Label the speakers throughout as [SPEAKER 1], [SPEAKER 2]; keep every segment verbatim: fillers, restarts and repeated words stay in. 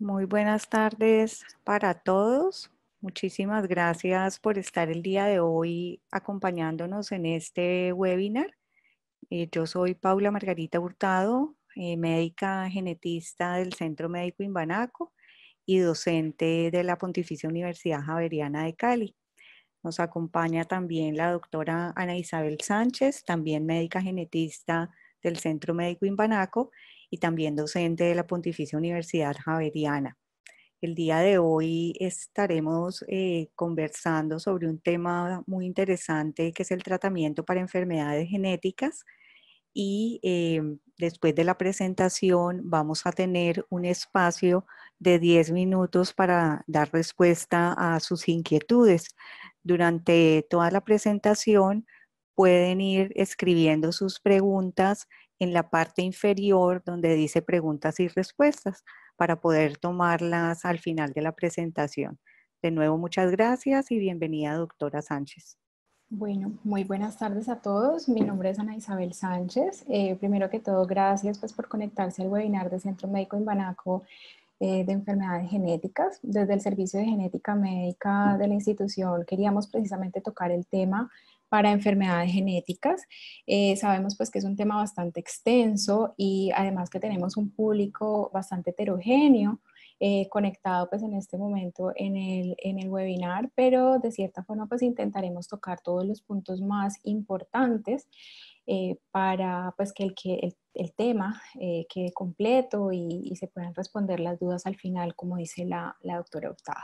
[SPEAKER 1] Muy buenas tardes para todos. Muchísimas gracias por estar el día de hoy acompañándonos en este webinar. Eh, yo soy Paula Margarita Hurtado, eh, médica genetista del Centro Médico Imbanaco y docente de la Pontificia Universidad Javeriana de Cali. Nos acompaña también la doctora Ana Isabel Sánchez, también médica genetista del Centro Médico Imbanaco y también docente de la Pontificia Universidad Javeriana. El día de hoy estaremos eh, conversando sobre un tema muy interesante que es el tratamiento para enfermedades genéticas y eh, después de la presentación vamos a tener un espacio de diez minutos para dar respuesta a sus inquietudes. Durante toda la presentación pueden ir escribiendo sus preguntas en la parte inferior donde dice preguntas y respuestas para poder tomarlas al final de la presentación. De nuevo, muchas gracias y bienvenida, doctora Sánchez.
[SPEAKER 2] Bueno, muy buenas tardes a todos. Mi nombre es Ana Isabel Sánchez. Eh, primero que todo, gracias pues, por conectarse al webinar de Centro Médico Imbanaco eh, de Enfermedades Genéticas. Desde el Servicio de Genética Médica de la institución queríamos precisamente tocar el tema para enfermedades genéticas. Eh, sabemos pues que es un tema bastante extenso y además que tenemos un público bastante heterogéneo eh, conectado pues en este momento en el, en el webinar, pero de cierta forma pues intentaremos tocar todos los puntos más importantes eh, para pues que el, que el, el tema eh, quede completo y, y se puedan responder las dudas al final, como dice la, la doctora Hurtado.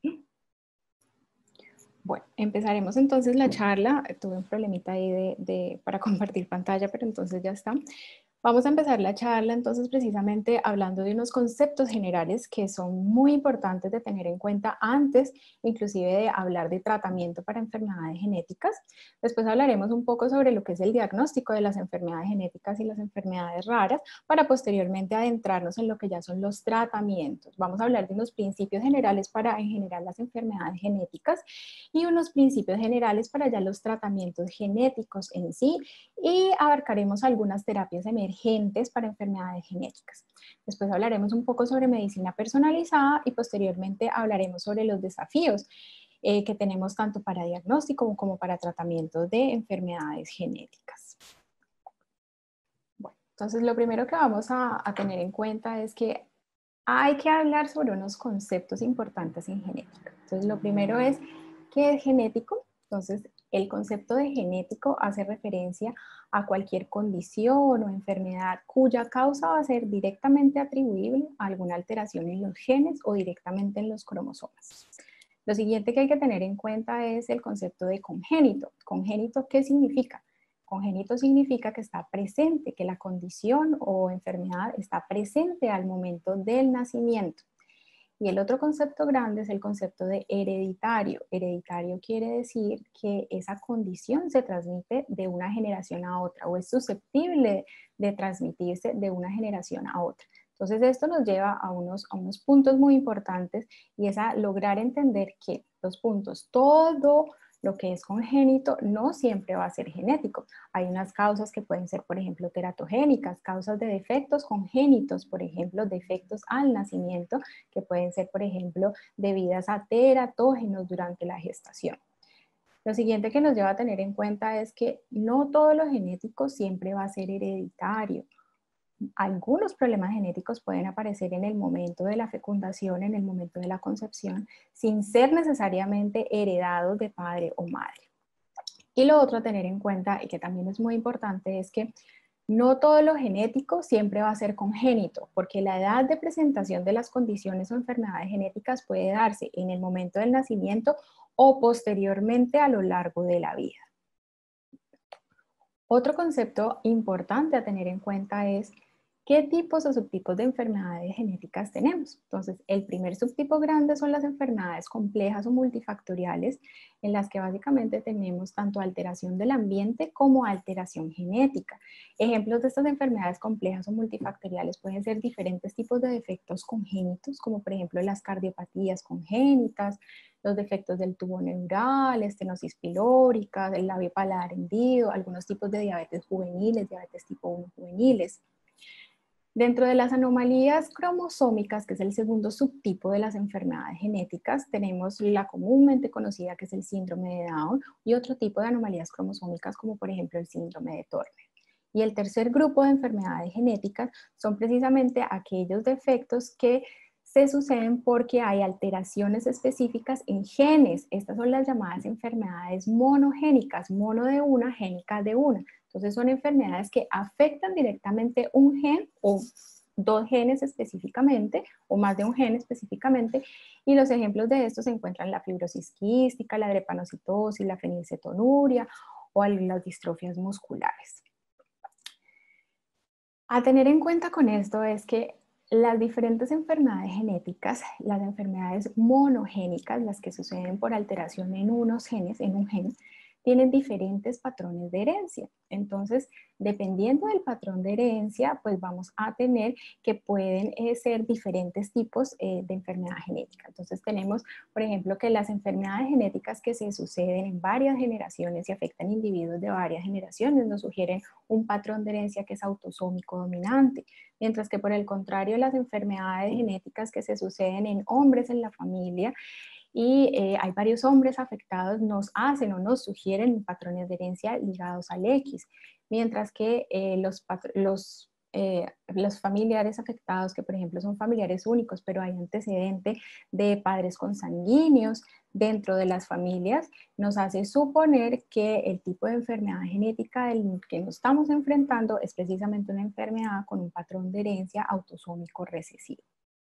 [SPEAKER 2] Bueno, empezaremos entonces la charla. Tuve un problemita ahí de, de, para compartir pantalla, pero entonces ya está. Vamos a empezar la charla entonces precisamente hablando de unos conceptos generales que son muy importantes de tener en cuenta antes inclusive de hablar de tratamiento para enfermedades genéticas. Después hablaremos un poco sobre lo que es el diagnóstico de las enfermedades genéticas y las enfermedades raras para posteriormente adentrarnos en lo que ya son los tratamientos. Vamos a hablar de unos principios generales para en general las enfermedades genéticas y unos principios generales para ya los tratamientos genéticos en sí y abarcaremos algunas terapias emergentes para enfermedades genéticas. Después hablaremos un poco sobre medicina personalizada y posteriormente hablaremos sobre los desafíos eh, que tenemos tanto para diagnóstico como para tratamiento de enfermedades genéticas. Bueno, entonces lo primero que vamos a, a tener en cuenta es que hay que hablar sobre unos conceptos importantes en genética. Entonces lo primero es, ¿qué es genético? Entonces, el concepto de genético hace referencia a cualquier condición o enfermedad cuya causa va a ser directamente atribuible a alguna alteración en los genes o directamente en los cromosomas. Lo siguiente que hay que tener en cuenta es el concepto de congénito. ¿Congénito qué significa? Congénito significa que está presente, que la condición o enfermedad está presente al momento del nacimiento. Y el otro concepto grande es el concepto de hereditario. Hereditario quiere decir que esa condición se transmite de una generación a otra o es susceptible de transmitirse de una generación a otra. Entonces esto nos lleva a unos, a unos puntos muy importantes y es a lograr entender que los puntos, todo lo que es congénito no siempre va a ser genético. Hay unas causas que pueden ser, por ejemplo, teratogénicas, causas de defectos congénitos, por ejemplo, defectos al nacimiento, que pueden ser, por ejemplo, debidas a teratógenos durante la gestación. Lo siguiente que nos lleva a tener en cuenta es que no todo lo genético siempre va a ser hereditario. Algunos problemas genéticos pueden aparecer en el momento de la fecundación, en el momento de la concepción, sin ser necesariamente heredados de padre o madre. Y lo otro a tener en cuenta, y que también es muy importante, es que no todo lo genético siempre va a ser congénito, porque la edad de presentación de las condiciones o enfermedades genéticas puede darse en el momento del nacimiento o posteriormente a lo largo de la vida. Otro concepto importante a tener en cuenta es qué tipos o subtipos de enfermedades genéticas tenemos. Entonces, el primer subtipo grande son las enfermedades complejas o multifactoriales, en las que básicamente tenemos tanto alteración del ambiente como alteración genética. Ejemplos de estas enfermedades complejas o multifactoriales pueden ser diferentes tipos de defectos congénitos, como por ejemplo las cardiopatías congénitas, los defectos del tubo neural, estenosis pilórica, el labio paladar hendido, algunos tipos de diabetes juveniles, diabetes tipo uno juveniles. Dentro de las anomalías cromosómicas, que es el segundo subtipo de las enfermedades genéticas, tenemos la comúnmente conocida que es el síndrome de Down y otro tipo de anomalías cromosómicas como por ejemplo el síndrome de Turner. Y el tercer grupo de enfermedades genéticas son precisamente aquellos defectos que se suceden porque hay alteraciones específicas en genes. Estas son las llamadas enfermedades monogénicas, mono de una, génica de una. Entonces son enfermedades que afectan directamente un gen o dos genes específicamente, o más de un gen específicamente, y los ejemplos de estos se encuentran la fibrosis quística, la drepanocitosis, la fenilcetonuria o las distrofias musculares. A tener en cuenta con esto es que las diferentes enfermedades genéticas, las enfermedades monogénicas, las que suceden por alteración en unos genes, en un gen, tienen diferentes patrones de herencia. Entonces, dependiendo del patrón de herencia, pues vamos a tener que pueden eh, ser diferentes tipos eh, de enfermedad genética. Entonces tenemos, por ejemplo, que las enfermedades genéticas que se suceden en varias generaciones y afectan individuos de varias generaciones nos sugieren un patrón de herencia que es autosómico dominante, mientras que por el contrario, las enfermedades genéticas que se suceden en hombres en la familia y eh, hay varios hombres afectados, nos hacen o nos sugieren patrones de herencia ligados al X, mientras que eh, los, los, eh, los familiares afectados, que por ejemplo son familiares únicos, pero hay antecedente de padres consanguíneos dentro de las familias, nos hace suponer que el tipo de enfermedad genética del que nos estamos enfrentando es precisamente una enfermedad con un patrón de herencia autosómico recesivo.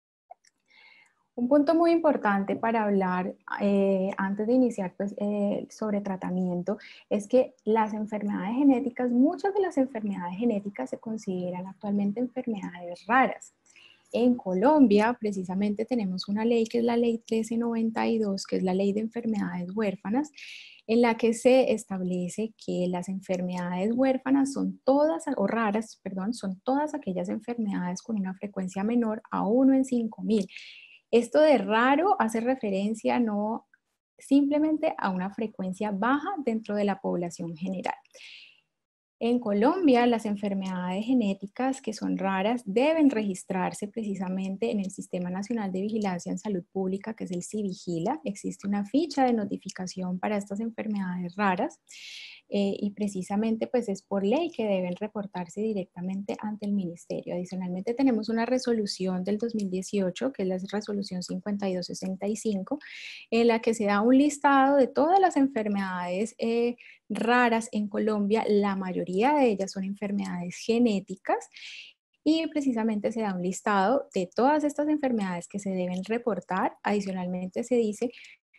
[SPEAKER 2] Un punto muy importante para hablar eh, antes de iniciar pues, eh, sobre tratamiento es que las enfermedades genéticas, muchas de las enfermedades genéticas se consideran actualmente enfermedades raras. En Colombia, precisamente tenemos una ley que es la ley trece noventa y dos, que es la ley de enfermedades huérfanas, en la que se establece que las enfermedades huérfanas son todas, o raras, perdón, son todas aquellas enfermedades con una frecuencia menor a uno en cinco mil. Esto de raro hace referencia no simplemente a una frecuencia baja dentro de la población general. En Colombia, las enfermedades genéticas que son raras deben registrarse precisamente en el Sistema Nacional de Vigilancia en Salud Pública, que es el SIVIGILA. Existe una ficha de notificación para estas enfermedades raras eh, y precisamente pues es por ley que deben reportarse directamente ante el ministerio. Adicionalmente tenemos una resolución del dos mil dieciocho, que es la resolución cincuenta y dos sesenta y cinco, en la que se da un listado de todas las enfermedades eh, raras en Colombia. La mayoría de ellas son enfermedades genéticas y precisamente se da un listado de todas estas enfermedades que se deben reportar. Adicionalmente se dice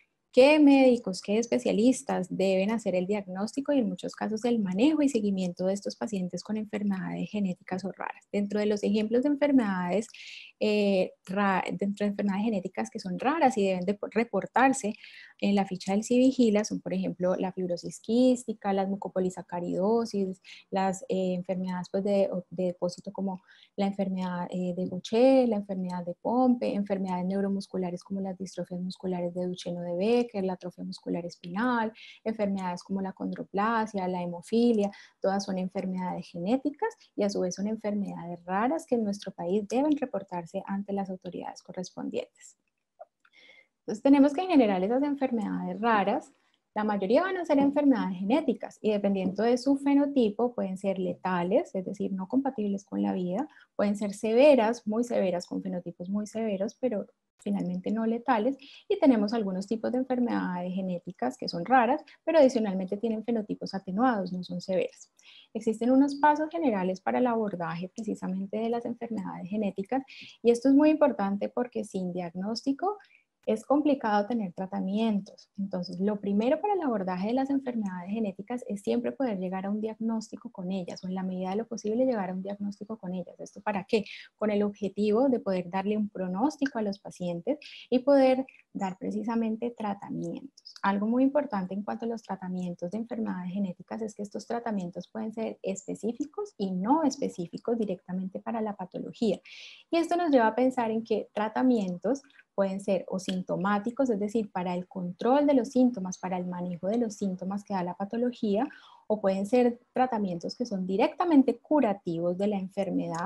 [SPEAKER 2] qué médicos, qué especialistas deben hacer el diagnóstico y en muchos casos el manejo y seguimiento de estos pacientes con enfermedades genéticas o raras. Dentro de los ejemplos de enfermedades, eh, dentro de enfermedades genéticas que son raras y deben de reportarse en la ficha del SIVIGILA son, por ejemplo, la fibrosis quística, las mucopolisacaridosis, las eh, enfermedades pues, de, de depósito como la enfermedad eh, de Gaucher, la enfermedad de Pompe, enfermedades neuromusculares como las distrofias musculares de Duchenne o de Becker, la atrofia muscular espinal, enfermedades como la condroplasia, la hemofilia, todas son enfermedades genéticas y a su vez son enfermedades raras que en nuestro país deben reportarse ante las autoridades correspondientes. Entonces tenemos que en general esas enfermedades raras, la mayoría van a ser enfermedades genéticas y dependiendo de su fenotipo pueden ser letales, es decir, no compatibles con la vida, pueden ser severas, muy severas, con fenotipos muy severos, pero finalmente no letales, y tenemos algunos tipos de enfermedades genéticas que son raras, pero adicionalmente tienen fenotipos atenuados, no son severas. Existen unos pasos generales para el abordaje precisamente de las enfermedades genéticas y esto es muy importante porque sin diagnóstico es complicado tener tratamientos. Entonces, lo primero para el abordaje de las enfermedades genéticas es siempre poder llegar a un diagnóstico con ellas, o en la medida de lo posible llegar a un diagnóstico con ellas. ¿Esto para qué? Con el objetivo de poder darle un pronóstico a los pacientes y poder dar precisamente tratamientos. Algo muy importante en cuanto a los tratamientos de enfermedades genéticas es que estos tratamientos pueden ser específicos y no específicos directamente para la patología. Y esto nos lleva a pensar en que tratamientos pueden ser o sintomáticos, es decir, para el control de los síntomas, para el manejo de los síntomas que da la patología, o pueden ser tratamientos que son directamente curativos de la enfermedad,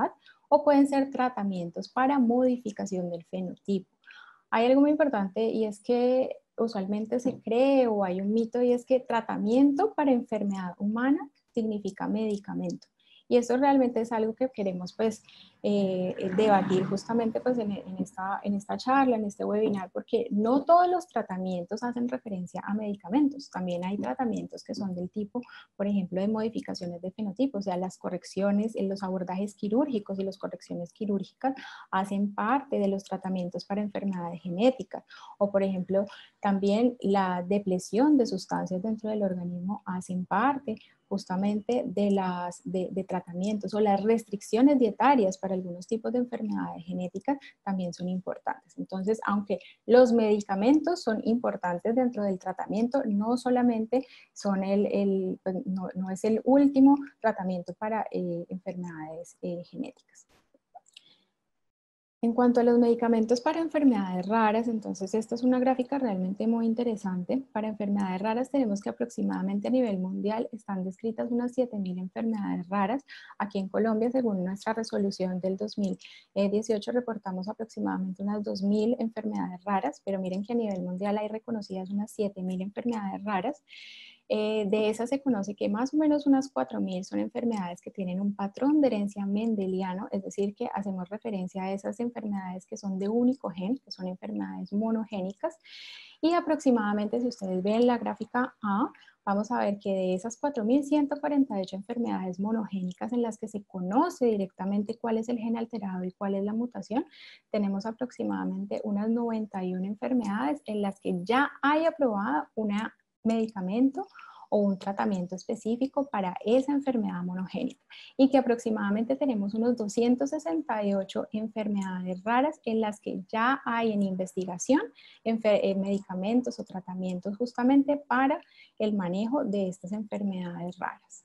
[SPEAKER 2] o pueden ser tratamientos para modificación del fenotipo. Hay algo muy importante y es que usualmente se cree o hay un mito y es que tratamiento para enfermedad humana significa medicamento. Y eso realmente es algo que queremos pues eh, debatir justamente pues en, en, esta, en esta charla, en este webinar, porque no todos los tratamientos hacen referencia a medicamentos. También hay tratamientos que son del tipo, por ejemplo, de modificaciones de fenotipo, o sea, las correcciones, los abordajes quirúrgicos y las correcciones quirúrgicas hacen parte de los tratamientos para enfermedades genéticas. O, por ejemplo, también la depresión de sustancias dentro del organismo hacen parte justamente de, las, de, de tratamientos, o las restricciones dietarias para algunos tipos de enfermedades genéticas también son importantes. Entonces, aunque los medicamentos son importantes dentro del tratamiento, no solamente son el, el no, no es el último tratamiento para eh, enfermedades eh, genéticas. En cuanto a los medicamentos para enfermedades raras, entonces esta es una gráfica realmente muy interesante. Para enfermedades raras tenemos que aproximadamente a nivel mundial están descritas unas siete mil enfermedades raras. Aquí en Colombia, según nuestra resolución del dos mil dieciocho, reportamos aproximadamente unas dos mil enfermedades raras, pero miren que a nivel mundial hay reconocidas unas siete mil enfermedades raras. Eh, de esas se conoce que más o menos unas cuatro mil son enfermedades que tienen un patrón de herencia mendeliano, es decir, que hacemos referencia a esas enfermedades que son de único gen, que son enfermedades monogénicas. Y aproximadamente, si ustedes ven la gráfica A, vamos a ver que de esas cuatro mil ciento cuarenta y ocho enfermedades monogénicas en las que se conoce directamente cuál es el gen alterado y cuál es la mutación, tenemos aproximadamente unas noventa y una enfermedades en las que ya hay aprobada una medicamento o un tratamiento específico para esa enfermedad monogénica, y que aproximadamente tenemos unos doscientas sesenta y ocho enfermedades raras en las que ya hay en investigación en medicamentos o tratamientos justamente para el manejo de estas enfermedades raras.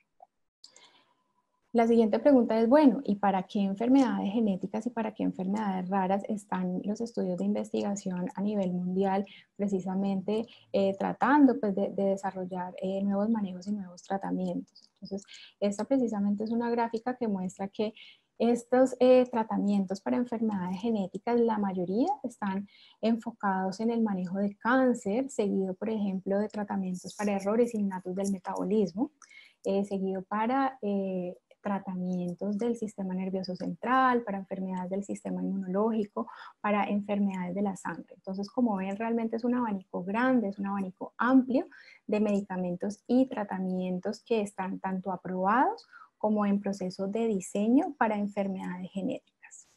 [SPEAKER 2] La siguiente pregunta es, bueno, ¿y para qué enfermedades genéticas y para qué enfermedades raras están los estudios de investigación a nivel mundial precisamente eh, tratando pues, de, de desarrollar eh, nuevos manejos y nuevos tratamientos? Entonces, esta precisamente es una gráfica que muestra que estos eh, tratamientos para enfermedades genéticas, la mayoría están enfocados en el manejo de cáncer, seguido, por ejemplo, de tratamientos para errores innatos del metabolismo, eh, seguido para eh, tratamientos del sistema nervioso central, para enfermedades del sistema inmunológico, para enfermedades de la sangre. Entonces, como ven, realmente es un abanico grande, es un abanico amplio de medicamentos y tratamientos que están tanto aprobados como en proceso de diseño para enfermedades genéticas.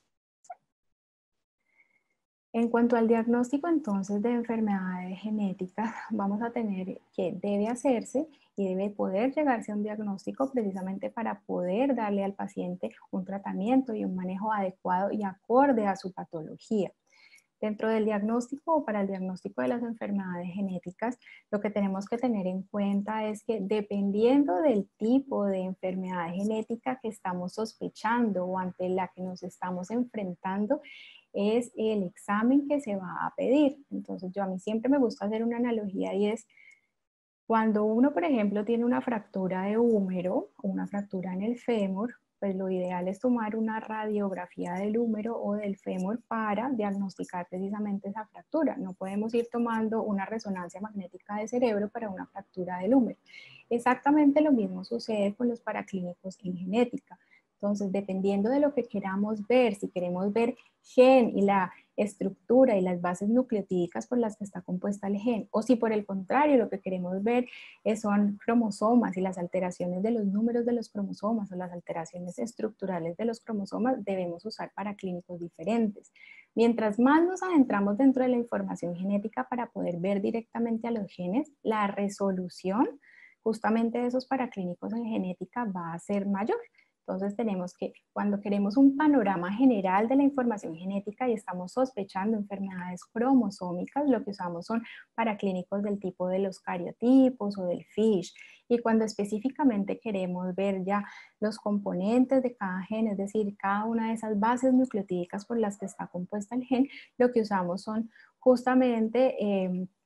[SPEAKER 2] En cuanto al diagnóstico entonces de enfermedades genéticas, vamos a tener que debe hacerse y debe poder llegarse a un diagnóstico precisamente para poder darle al paciente un tratamiento y un manejo adecuado y acorde a su patología. Dentro del diagnóstico o para el diagnóstico de las enfermedades genéticas, lo que tenemos que tener en cuenta es que dependiendo del tipo de enfermedad genética que estamos sospechando o ante la que nos estamos enfrentando, es el examen que se va a pedir. Entonces, yo a mí siempre me gusta hacer una analogía y es cuando uno, por ejemplo, tiene una fractura de húmero o una fractura en el fémur, pues lo ideal es tomar una radiografía del húmero o del fémur para diagnosticar precisamente esa fractura. No podemos ir tomando una resonancia magnética de cerebro para una fractura del húmero. Exactamente lo mismo sucede con los paraclínicos en genética. Entonces, dependiendo de lo que queramos ver, si queremos ver gen y la estructura y las bases nucleotídicas por las que está compuesta el gen, o si por el contrario lo que queremos ver son cromosomas y las alteraciones de los números de los cromosomas o las alteraciones estructurales de los cromosomas, debemos usar paraclínicos diferentes. Mientras más nos adentramos dentro de la información genética para poder ver directamente a los genes, la resolución justamente de esos paraclínicos en genética va a ser mayor. Entonces tenemos que, cuando queremos un panorama general de la información genética y estamos sospechando enfermedades cromosómicas, lo que usamos son paraclínicos del tipo de los cariotipos o del FISH. Y cuando específicamente queremos ver ya los componentes de cada gen, es decir, cada una de esas bases nucleotídicas por las que está compuesta el gen, lo que usamos son justamente... Eh,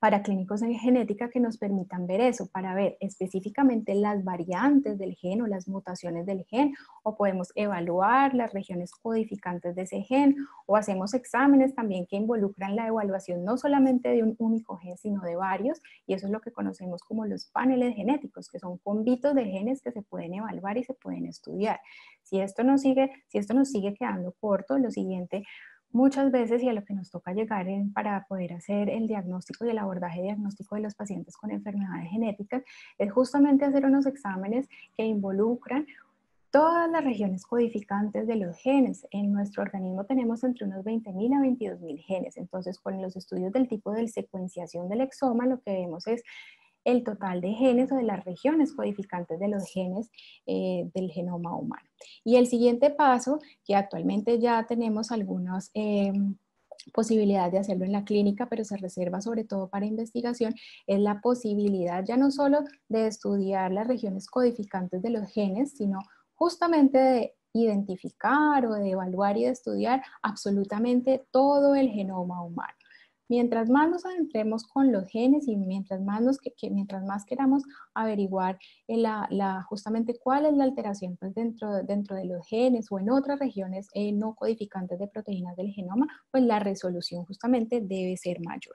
[SPEAKER 2] para clínicos en genética que nos permitan ver eso, para ver específicamente las variantes del gen o las mutaciones del gen, o podemos evaluar las regiones codificantes de ese gen, o hacemos exámenes también que involucran la evaluación no solamente de un único gen, sino de varios, y eso es lo que conocemos como los paneles genéticos, que son combitos de genes que se pueden evaluar y se pueden estudiar. Si esto nos sigue, si esto nos sigue quedando corto, lo siguiente muchas veces, y a lo que nos toca llegar en, para poder hacer el diagnóstico y el abordaje diagnóstico de los pacientes con enfermedades genéticas, es justamente hacer unos exámenes que involucran todas las regiones codificantes de los genes. En nuestro organismo tenemos entre unos veinte mil a veintidós mil genes, entonces con los estudios del tipo de secuenciación del exoma, lo que vemos es el total de genes o de las regiones codificantes de los genes eh, del genoma humano. Y el siguiente paso, que actualmente ya tenemos algunas eh, posibilidades de hacerlo en la clínica, pero se reserva sobre todo para investigación, es la posibilidad ya no solo de estudiar las regiones codificantes de los genes, sino justamente de identificar o de evaluar y de estudiar absolutamente todo el genoma humano. Mientras más nos adentremos con los genes y mientras más, nos, que, que, mientras más queramos averiguar la, la, justamente cuál es la alteración pues dentro, dentro de los genes o en otras regiones eh, no codificantes de proteínas del genoma, pues la resolución justamente debe ser mayor.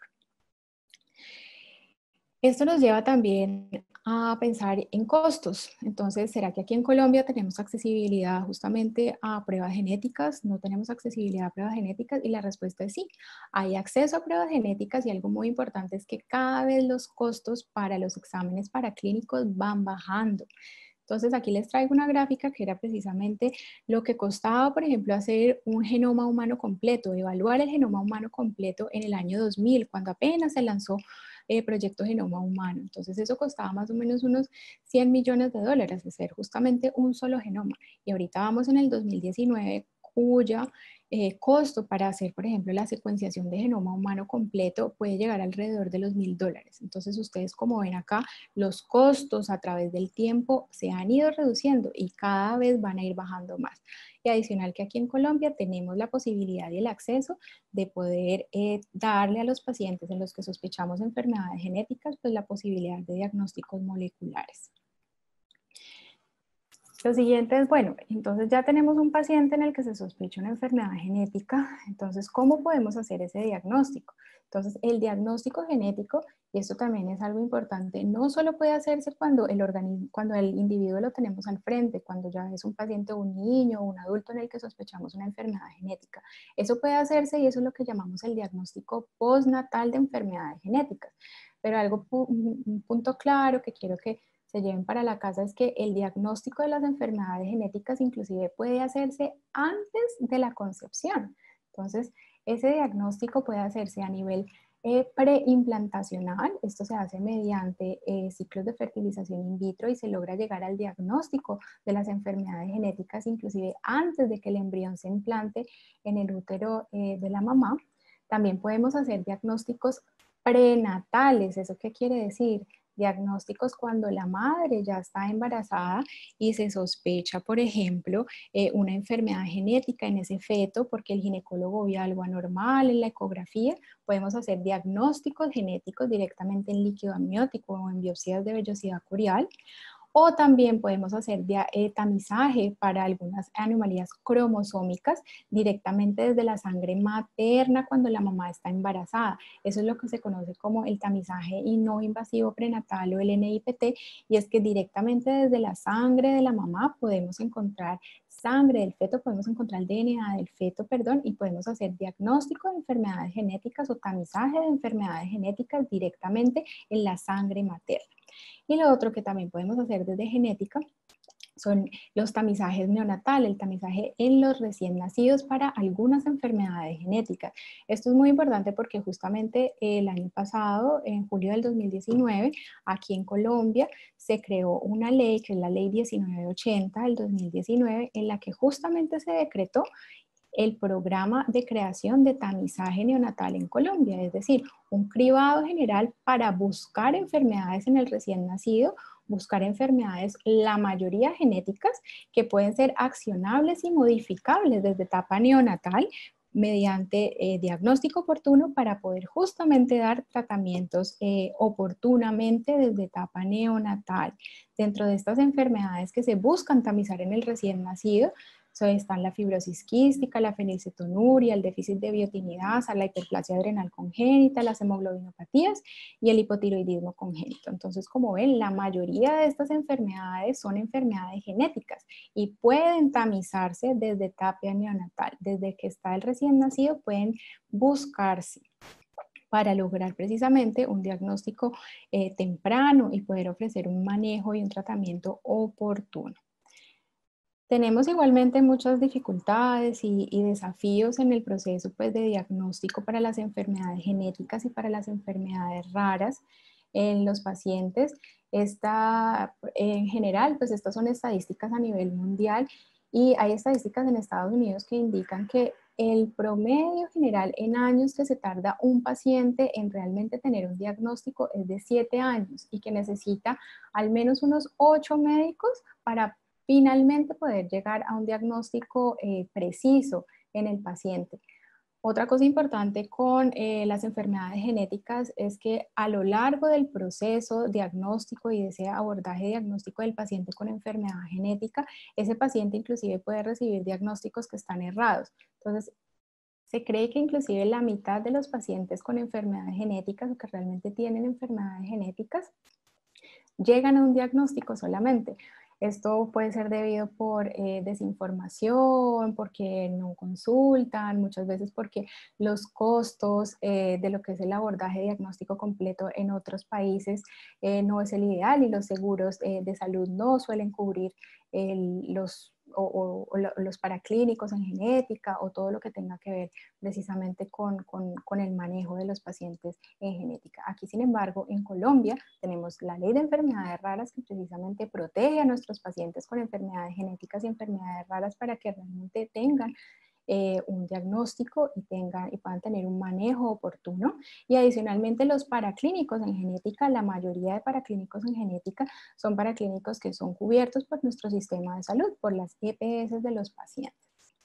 [SPEAKER 2] Esto nos lleva también a pensar en costos. Entonces, ¿será que aquí en Colombia tenemos accesibilidad justamente a pruebas genéticas? ¿No tenemos accesibilidad a pruebas genéticas? Y la respuesta es sí. Hay acceso a pruebas genéticas y algo muy importante es que cada vez los costos para los exámenes paraclínicos van bajando. Entonces aquí les traigo una gráfica que era precisamente lo que costaba, por ejemplo, hacer un genoma humano completo, evaluar el genoma humano completo en el año dos mil, cuando apenas se lanzó el eh, proyecto Genoma Humano. Entonces eso costaba más o menos unos cien millones de dólares hacer justamente un solo genoma. Y ahorita vamos en el dos mil diecinueve, cuya eh, costo para hacer, por ejemplo, la secuenciación de genoma humano completo puede llegar alrededor de los mil dólares. Entonces ustedes, como ven acá, los costos a través del tiempo se han ido reduciendo y cada vez van a ir bajando más. Y adicional que aquí en Colombia tenemos la posibilidad y el acceso de poder eh, darle a los pacientes en los que sospechamos enfermedades genéticas, pues la posibilidad de diagnósticos moleculares. Lo siguiente es, bueno, entonces ya tenemos un paciente en el que se sospecha una enfermedad genética, entonces, ¿cómo podemos hacer ese diagnóstico? Entonces, el diagnóstico genético, y esto también es algo importante, no solo puede hacerse cuando el, organismo, cuando el individuo lo tenemos al frente, cuando ya es un paciente o un niño o un adulto en el que sospechamos una enfermedad genética. Eso puede hacerse y eso es lo que llamamos el diagnóstico postnatal de enfermedades genéticas. Pero algo, un punto claro que quiero que se lleven para la casa es que el diagnóstico de las enfermedades genéticas inclusive puede hacerse antes de la concepción. Entonces, ese diagnóstico puede hacerse a nivel eh, preimplantacional. Esto se hace mediante eh, ciclos de fertilización in vitro y se logra llegar al diagnóstico de las enfermedades genéticas inclusive antes de que el embrión se implante en el útero eh, de la mamá. También podemos hacer diagnósticos prenatales. ¿Eso qué quiere decir? Diagnósticos cuando la madre ya está embarazada y se sospecha, por ejemplo, eh, una enfermedad genética en ese feto porque el ginecólogo vio algo anormal en la ecografía. Podemos hacer diagnósticos genéticos directamente en líquido amniótico o en biopsias de vellosidad curial. O también podemos hacer eh, tamizaje para algunas anomalías cromosómicas directamente desde la sangre materna cuando la mamá está embarazada. Eso es lo que se conoce como el tamizaje no invasivo prenatal o el N I P T, y es que directamente desde la sangre de la mamá podemos encontrar sangre del feto, podemos encontrar el D N A del feto, perdón, y podemos hacer diagnóstico de enfermedades genéticas o tamizaje de enfermedades genéticas directamente en la sangre materna. Y lo otro que también podemos hacer desde genética son los tamizajes neonatales, el tamizaje en los recién nacidos para algunas enfermedades genéticas. Esto es muy importante porque justamente el año pasado, en julio del dos mil diecinueve, aquí en Colombia se creó una ley, que es la ley diecinueve ochenta del dos mil diecinueve, en la que justamente se decretó el programa de creación de tamizaje neonatal en Colombia, es decir, un cribado general para buscar enfermedades en el recién nacido, buscar enfermedades, la mayoría genéticas, que pueden ser accionables y modificables desde etapa neonatal mediante eh, diagnóstico oportuno para poder justamente dar tratamientos eh, oportunamente desde etapa neonatal. Dentro de estas enfermedades que se buscan tamizar en el recién nacido, so, están la fibrosis quística, la fenilcetonuria, el déficit de biotinidasa, la hiperplasia adrenal congénita, las hemoglobinopatías y el hipotiroidismo congénito. Entonces, como ven, la mayoría de estas enfermedades son enfermedades genéticas y pueden tamizarse desde etapa neonatal. Desde que está el recién nacido pueden buscarse para lograr precisamente un diagnóstico eh, temprano y poder ofrecer un manejo y un tratamiento oportuno. Tenemos igualmente muchas dificultades y, y desafíos en el proceso pues, de diagnóstico para las enfermedades genéticas y para las enfermedades raras en los pacientes. Esta, en general, pues estas son estadísticas a nivel mundial y hay estadísticas en Estados Unidos que indican que el promedio general en años que se tarda un paciente en realmente tener un diagnóstico es de siete años y que necesita al menos unos ocho médicos para finalmente poder llegar a un diagnóstico eh, preciso en el paciente. Otra cosa importante con eh, las enfermedades genéticas es que a lo largo del proceso diagnóstico y de ese abordaje diagnóstico del paciente con enfermedad genética, ese paciente inclusive puede recibir diagnósticos que están errados. Entonces, se cree que inclusive la mitad de los pacientes con enfermedades genéticas o que realmente tienen enfermedades genéticas llegan a un diagnóstico solamente. Esto puede ser debido por eh, desinformación, porque no consultan, muchas veces porque los costos eh, de lo que es el abordaje diagnóstico completo en otros países eh, no es el ideal y los seguros eh, de salud no suelen cubrir el, los O, o, o, los paraclínicos en genética o todo lo que tenga que ver precisamente con, con, con el manejo de los pacientes en genética. Aquí, sin embargo, en Colombia tenemos la ley de enfermedades raras que precisamente protege a nuestros pacientes con enfermedades genéticas y enfermedades raras para que realmente tengan Eh, un diagnóstico y, tengan, y puedan tener un manejo oportuno. Y adicionalmente los paraclínicos en genética, la mayoría de paraclínicos en genética son paraclínicos que son cubiertos por nuestro sistema de salud, por las E P S de los pacientes.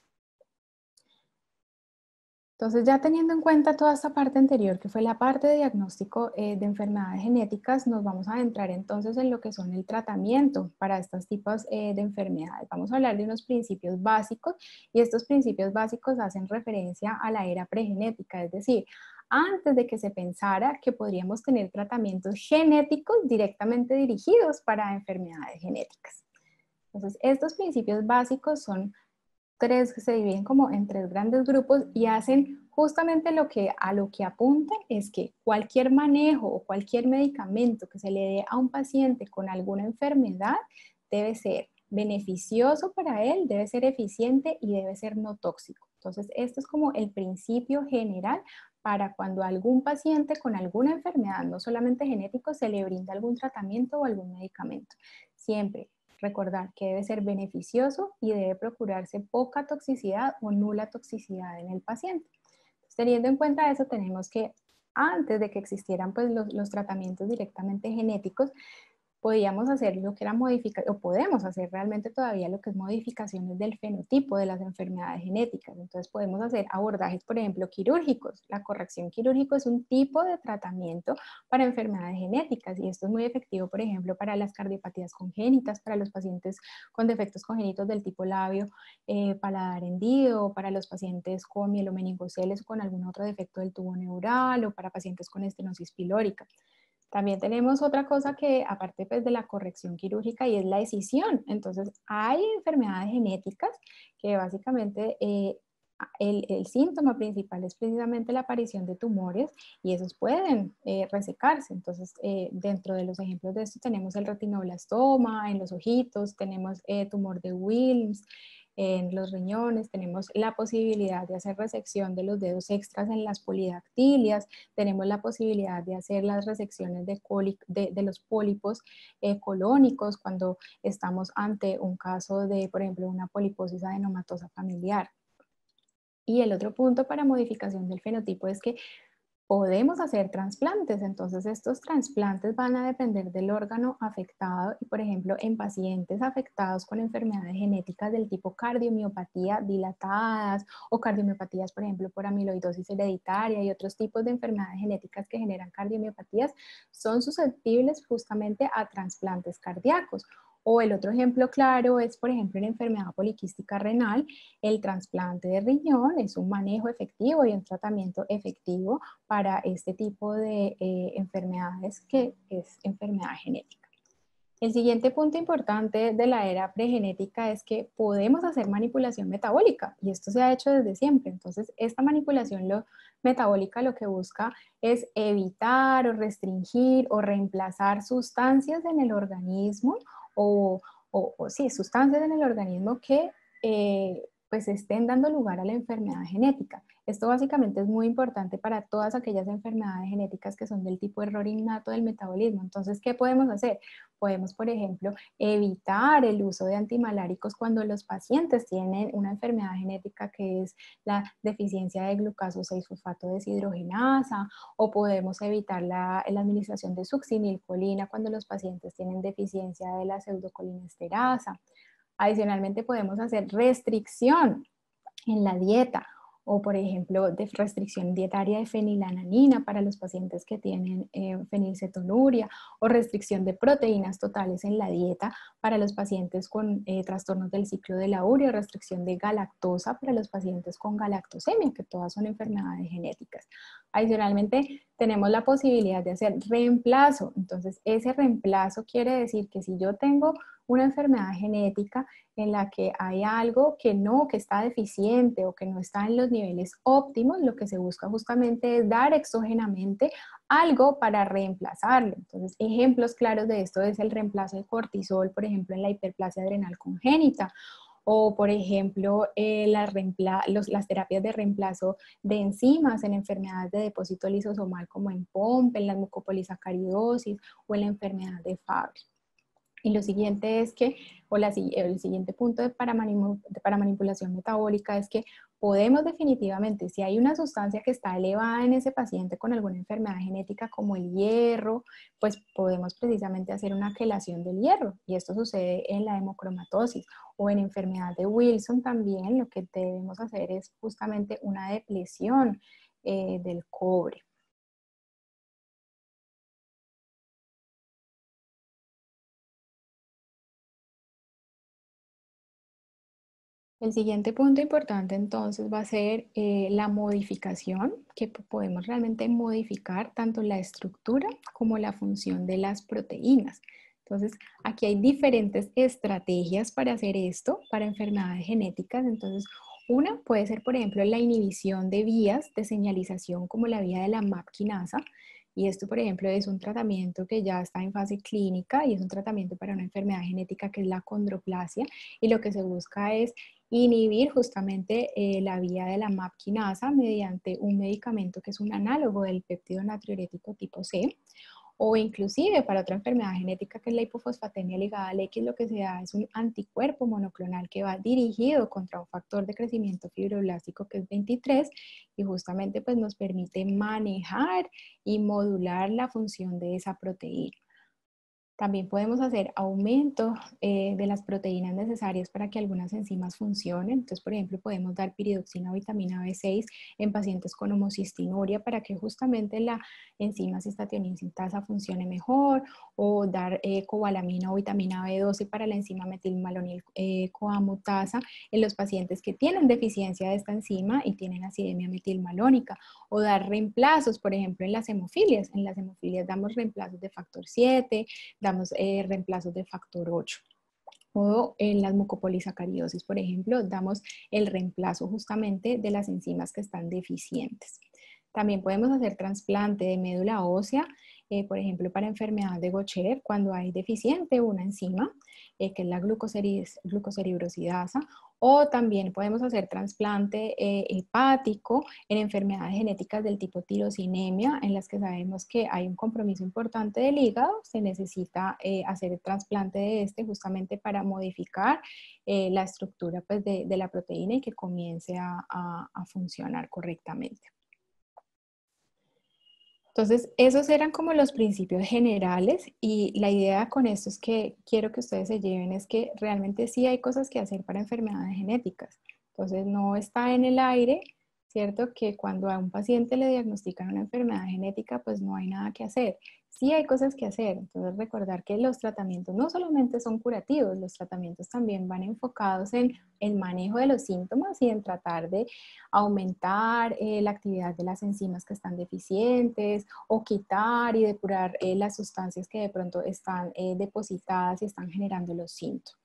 [SPEAKER 2] Entonces, ya teniendo en cuenta toda esta parte anterior, que fue la parte de diagnóstico eh, de enfermedades genéticas, nos vamos a adentrar entonces en lo que son el tratamiento para estos tipos eh, de enfermedades. Vamos a hablar de unos principios básicos y estos principios básicos hacen referencia a la era pregenética, es decir, antes de que se pensara que podríamos tener tratamientos genéticos directamente dirigidos para enfermedades genéticas. Entonces, estos principios básicos son tres que se dividen como en tres grandes grupos y hacen justamente lo que a lo que apuntan es que cualquier manejo o cualquier medicamento que se le dé a un paciente con alguna enfermedad debe ser beneficioso para él, debe ser eficiente y debe ser no tóxico. Entonces, esto es como el principio general para cuando algún paciente con alguna enfermedad, no solamente genético, se le brinda algún tratamiento o algún medicamento. Siempre recordar que debe ser beneficioso y debe procurarse poca toxicidad o nula toxicidad en el paciente. Entonces, teniendo en cuenta eso, tenemos que antes de que existieran pues, los, los tratamientos directamente genéticos, podíamos hacer lo que era modificar, o podemos hacer realmente todavía lo que es modificaciones del fenotipo de las enfermedades genéticas. Entonces podemos hacer abordajes, por ejemplo, quirúrgicos. La corrección quirúrgica es un tipo de tratamiento para enfermedades genéticas y esto es muy efectivo, por ejemplo, para las cardiopatías congénitas, para los pacientes con defectos congénitos del tipo labio, eh, paladar hendido, para los pacientes con mielomeningoceles o con algún otro defecto del tubo neural o para pacientes con estenosis pilórica. También tenemos otra cosa que, aparte pues, de la corrección quirúrgica, y es la escisión. Entonces, hay enfermedades genéticas que básicamente eh, el, el síntoma principal es precisamente la aparición de tumores y esos pueden eh, resecarse. Entonces, eh, dentro de los ejemplos de esto tenemos el retinoblastoma en los ojitos, tenemos eh, tumor de Wilms en los riñones, tenemos la posibilidad de hacer resección de los dedos extras en las polidactilias, tenemos la posibilidad de hacer las resecciones de, de, de los pólipos eh, colónicos cuando estamos ante un caso de, por ejemplo, una poliposis adenomatosa familiar. Y el otro punto para modificación del fenotipo es que podemos hacer trasplantes. Entonces, estos trasplantes van a depender del órgano afectado y, por ejemplo, en pacientes afectados con enfermedades genéticas del tipo cardiomiopatía dilatadas o cardiomiopatías, por ejemplo, por amiloidosis hereditaria y otros tipos de enfermedades genéticas que generan cardiomiopatías, son susceptibles justamente a trasplantes cardíacos. O el otro ejemplo claro es, por ejemplo, en enfermedad poliquística renal, el trasplante de riñón es un manejo efectivo y un tratamiento efectivo para este tipo de eh, enfermedades que es enfermedad genética. El siguiente punto importante de la era pregenética es que podemos hacer manipulación metabólica y esto se ha hecho desde siempre. Entonces, esta manipulación lo, metabólica lo que busca es evitar o restringir o reemplazar sustancias en el organismo o, o, o sí, sustancias en el organismo que eh, pues estén dando lugar a la enfermedad genética. Esto básicamente es muy importante para todas aquellas enfermedades genéticas que son del tipo error innato del metabolismo. Entonces, ¿qué podemos hacer? Podemos, por ejemplo, evitar el uso de antimaláricos cuando los pacientes tienen una enfermedad genética que es la deficiencia de glucosa seis fosfato deshidrogenasa, o podemos evitar la, la administración de succinilcolina cuando los pacientes tienen deficiencia de la pseudocolinesterosa. Adicionalmente, podemos hacer restricción en la dieta o, por ejemplo, de restricción dietaria de fenilalanina para los pacientes que tienen eh, fenilcetonuria o restricción de proteínas totales en la dieta para los pacientes con eh, trastornos del ciclo de la urea, restricción de galactosa para los pacientes con galactosemia, que todas son enfermedades genéticas. Adicionalmente, tenemos la posibilidad de hacer reemplazo. Entonces, ese reemplazo quiere decir que si yo tengo una enfermedad genética en la que hay algo que no, que está deficiente o que no está en los niveles óptimos, lo que se busca justamente es dar exógenamente algo para reemplazarlo. Entonces, ejemplos claros de esto es el reemplazo de cortisol, por ejemplo, en la hiperplasia adrenal congénita, o por ejemplo, eh, la los, las terapias de reemplazo de enzimas en enfermedades de depósito lisosomal como en P O M P, en la mucopolisacaridosis o en la enfermedad de Fabry. Y lo siguiente es que, o la, el siguiente punto de para, para manipulación metabólica es que podemos definitivamente, si hay una sustancia que está elevada en ese paciente con alguna enfermedad genética como el hierro, pues podemos precisamente hacer una quelación del hierro. Y esto sucede en la hemocromatosis o en enfermedad de Wilson también. Lo que debemos hacer es justamente una depresión eh, del cobre. El siguiente punto importante entonces va a ser eh, la modificación, que podemos realmente modificar tanto la estructura como la función de las proteínas. Entonces, aquí hay diferentes estrategias para hacer esto, para enfermedades genéticas. Entonces, una puede ser, por ejemplo, la inhibición de vías de señalización como la vía de la M A P quinasa. Y esto, por ejemplo, es un tratamiento que ya está en fase clínica y es un tratamiento para una enfermedad genética que es la condroplasia. Y lo que se busca es inhibir justamente eh, la vía de la M A P quinasa mediante un medicamento que es un análogo del péptido natriurético tipo C, o inclusive para otra enfermedad genética que es la hipofosfatemia ligada al X, lo que se da es un anticuerpo monoclonal que va dirigido contra un factor de crecimiento fibroblástico que es veintitrés y justamente pues nos permite manejar y modular la función de esa proteína. También podemos hacer aumento eh, de las proteínas necesarias para que algunas enzimas funcionen. Entonces, por ejemplo, podemos dar piridoxina o vitamina B seis en pacientes con homocistinuria para que justamente la enzima cistationina sintasa funcione mejor, o dar eh, cobalamina o vitamina B doce para la enzima metilmalonil eh, coamutasa en los pacientes que tienen deficiencia de esta enzima y tienen acidemia metilmalónica, o dar reemplazos, por ejemplo, en las hemofilias. En las hemofilias damos reemplazos de factor siete, damos eh, reemplazos de factor ocho. O en las mucopolisacaridosis, por ejemplo, damos el reemplazo justamente de las enzimas que están deficientes. También podemos hacer trasplante de médula ósea, eh, por ejemplo, para enfermedad de Gaucher, cuando hay deficiente una enzima, eh, que es la glucocerebrosidasa, o también podemos hacer trasplante eh, hepático en enfermedades genéticas del tipo tirosinemia, en las que sabemos que hay un compromiso importante del hígado, se necesita eh, hacer el trasplante de este justamente para modificar eh, la estructura pues, de, de la proteína y que comience a, a, a funcionar correctamente. Entonces, esos eran como los principios generales y la idea con esto es que quiero que ustedes se lleven es que realmente sí hay cosas que hacer para enfermedades genéticas. Entonces, no está en el aire, ¿cierto? Que cuando a un paciente le diagnostican una enfermedad genética, pues no hay nada que hacer. Sí hay cosas que hacer. Entonces, recordar que los tratamientos no solamente son curativos, los tratamientos también van enfocados en el manejo de los síntomas y en tratar de aumentar eh, la actividad de las enzimas que están deficientes o quitar y depurar eh, las sustancias que de pronto están eh, depositadas y están generando los síntomas.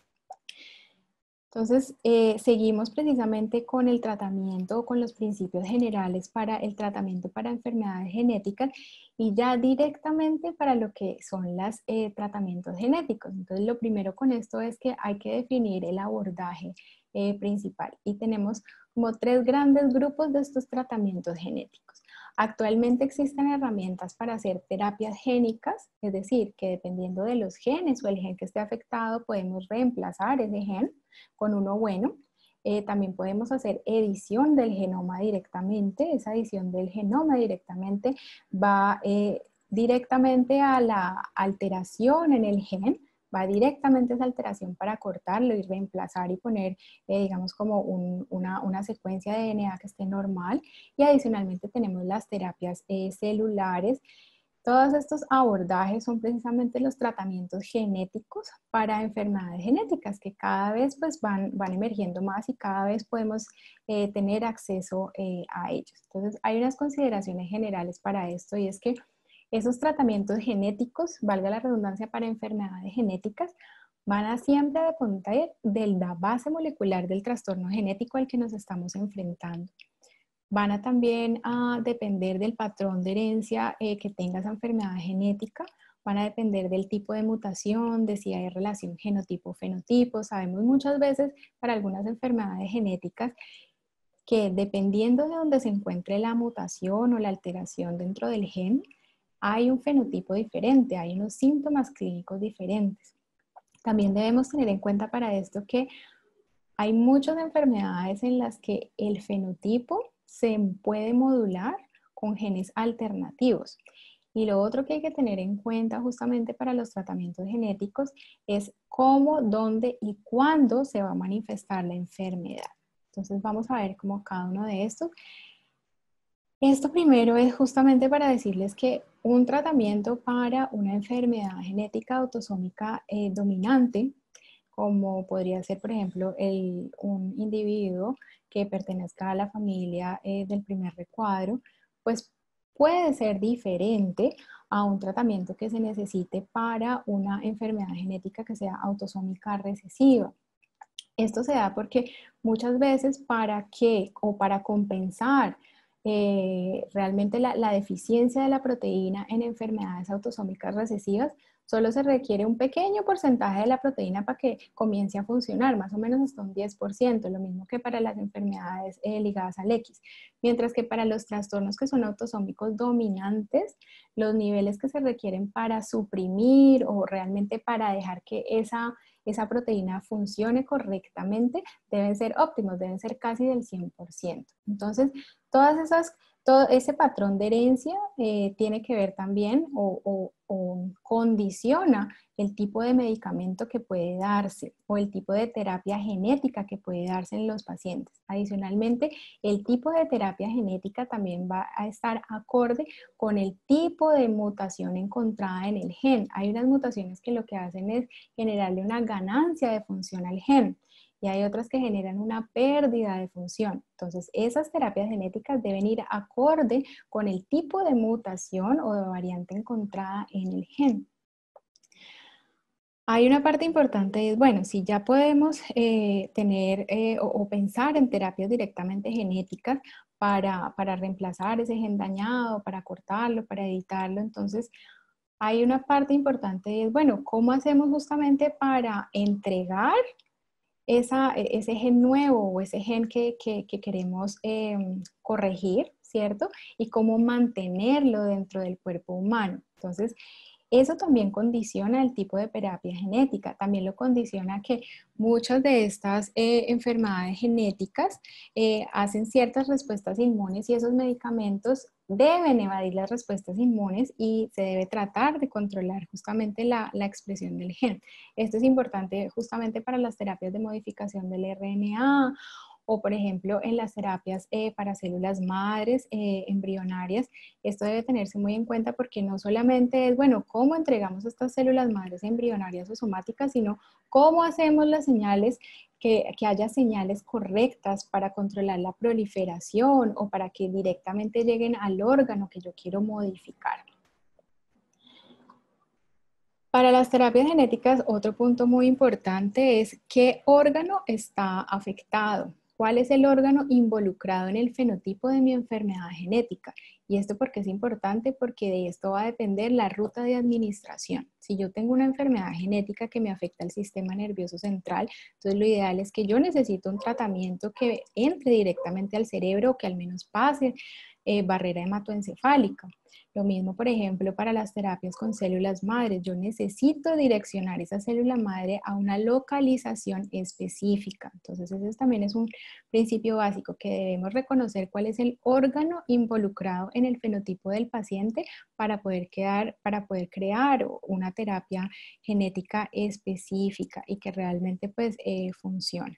[SPEAKER 2] Entonces, eh, seguimos precisamente con el tratamiento, con los principios generales para el tratamiento para enfermedades genéticas y ya directamente para lo que son los eh, tratamientos genéticos. Entonces, lo primero con esto es que hay que definir el abordaje eh, principal y tenemos como tres grandes grupos de estos tratamientos genéticos. Actualmente existen herramientas para hacer terapias génicas, es decir, que dependiendo de los genes o el gen que esté afectado, podemos reemplazar ese gen con uno bueno. Eh, también podemos hacer edición del genoma directamente. Esa edición del genoma directamente va eh, directamente a la alteración en el gen, va directamente a esa alteración para cortarlo y reemplazar y poner, eh, digamos, como un, una, una secuencia de D N A que esté normal. Y adicionalmente tenemos las terapias eh, celulares. Todos estos abordajes son precisamente los tratamientos genéticos para enfermedades genéticas que cada vez pues, van, van emergiendo más y cada vez podemos eh, tener acceso eh, a ellos. Entonces, hay unas consideraciones generales para esto y es que esos tratamientos genéticos, valga la redundancia para enfermedades genéticas, van a siempre depender de la base molecular del trastorno genético al que nos estamos enfrentando. Van a también a depender del patrón de herencia eh, que tenga esa enfermedad genética, van a depender del tipo de mutación, de si hay relación genotipo-fenotipo. Sabemos muchas veces para algunas enfermedades genéticas que dependiendo de donde se encuentre la mutación o la alteración dentro del gen, hay un fenotipo diferente, hay unos síntomas clínicos diferentes. También debemos tener en cuenta para esto que hay muchas enfermedades en las que el fenotipo se puede modular con genes alternativos. Y lo otro que hay que tener en cuenta justamente para los tratamientos genéticos es cómo, dónde y cuándo se va a manifestar la enfermedad. Entonces vamos a ver cómo cada uno de estos. Esto primero es justamente para decirles que un tratamiento para una enfermedad genética autosómica eh, dominante, como podría ser, por ejemplo, el, un individuo que pertenezca a la familia eh, del primer recuadro, pues puede ser diferente a un tratamiento que se necesite para una enfermedad genética que sea autosómica recesiva. Esto se da porque muchas veces para qué o para compensar eh, realmente la, la deficiencia de la proteína en enfermedades autosómicas recesivas, solo se requiere un pequeño porcentaje de la proteína para que comience a funcionar, más o menos hasta un diez por ciento, lo mismo que para las enfermedades eh, ligadas al X. Mientras que para los trastornos que son autosómicos dominantes, los niveles que se requieren para suprimir o realmente para dejar que esa esa proteína funcione correctamente, deben ser óptimos, deben ser casi del cien por ciento. Entonces, todas esas, todo ese patrón de herencia eh, tiene que ver también o, o, o condiciona el tipo de medicamento que puede darse o el tipo de terapia genética que puede darse en los pacientes. Adicionalmente, el tipo de terapia genética también va a estar acorde con el tipo de mutación encontrada en el gen. Hay unas mutaciones que lo que hacen es generarle una ganancia de función al gen y hay otras que generan una pérdida de función. Entonces, esas terapias genéticas deben ir acorde con el tipo de mutación o de variante encontrada en el gen. Hay una parte importante, es, bueno, si ya podemos eh, tener eh, o, o pensar en terapias directamente genéticas para, para reemplazar ese gen dañado, para cortarlo, para editarlo, entonces hay una parte importante, es, bueno, ¿cómo hacemos justamente para entregar esa, ese gen nuevo o ese gen que, que, que queremos eh, corregir, ¿cierto? Y cómo mantenerlo dentro del cuerpo humano. Entonces, eso también condiciona el tipo de terapia genética, también lo condiciona que muchas de estas eh, enfermedades genéticas eh, hacen ciertas respuestas inmunes y esos medicamentos deben evadir las respuestas inmunes y se debe tratar de controlar justamente la, la expresión del gen. Esto es importante justamente para las terapias de modificación del R N A o, por ejemplo, en las terapias eh, para células madres eh, embrionarias. Esto debe tenerse muy en cuenta porque no solamente es, bueno, cómo entregamos estas células madres embrionarias o somáticas, sino cómo hacemos las señales, que, que haya señales correctas para controlar la proliferación o para que directamente lleguen al órgano que yo quiero modificar. Para las terapias genéticas, otro punto muy importante es qué órgano está afectado. ¿Cuál es el órgano involucrado en el fenotipo de mi enfermedad genética? Y esto porque es importante, porque de esto va a depender la ruta de administración. Si yo tengo una enfermedad genética que me afecta al sistema nervioso central, entonces lo ideal es que yo necesito un tratamiento que entre directamente al cerebro o que al menos pase eh, barrera hematoencefálica. Lo mismo, por ejemplo, para las terapias con células madres. Yo necesito direccionar esa célula madre a una localización específica. Entonces, ese también es un principio básico, que debemos reconocer cuál es el órgano involucrado en el fenotipo del paciente para poder, quedar, para poder crear una terapia genética específica y que realmente pues eh, funcione.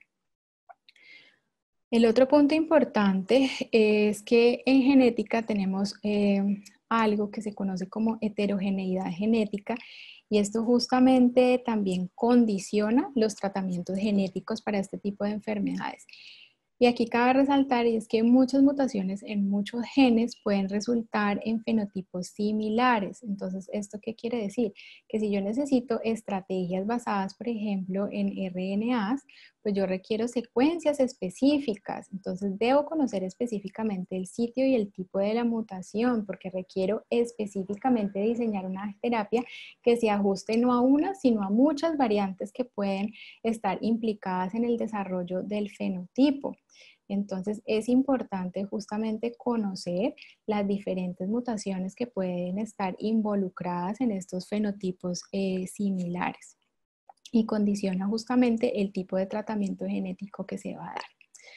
[SPEAKER 2] El otro punto importante es que en genética tenemos eh, algo que se conoce como heterogeneidad genética, y esto justamente también condiciona los tratamientos genéticos para este tipo de enfermedades. Y aquí cabe resaltar, y es que muchas mutaciones en muchos genes pueden resultar en fenotipos similares. Entonces, ¿esto qué quiere decir? Que si yo necesito estrategias basadas, por ejemplo, en R N As, pues yo requiero secuencias específicas. Entonces, debo conocer específicamente el sitio y el tipo de la mutación, porque requiero específicamente diseñar una terapia que se ajuste no a una, sino a muchas variantes que pueden estar implicadas en el desarrollo del fenotipo. Entonces es importante justamente conocer las diferentes mutaciones que pueden estar involucradas en estos fenotipos eh, similares, y condiciona justamente el tipo de tratamiento genético que se va a dar.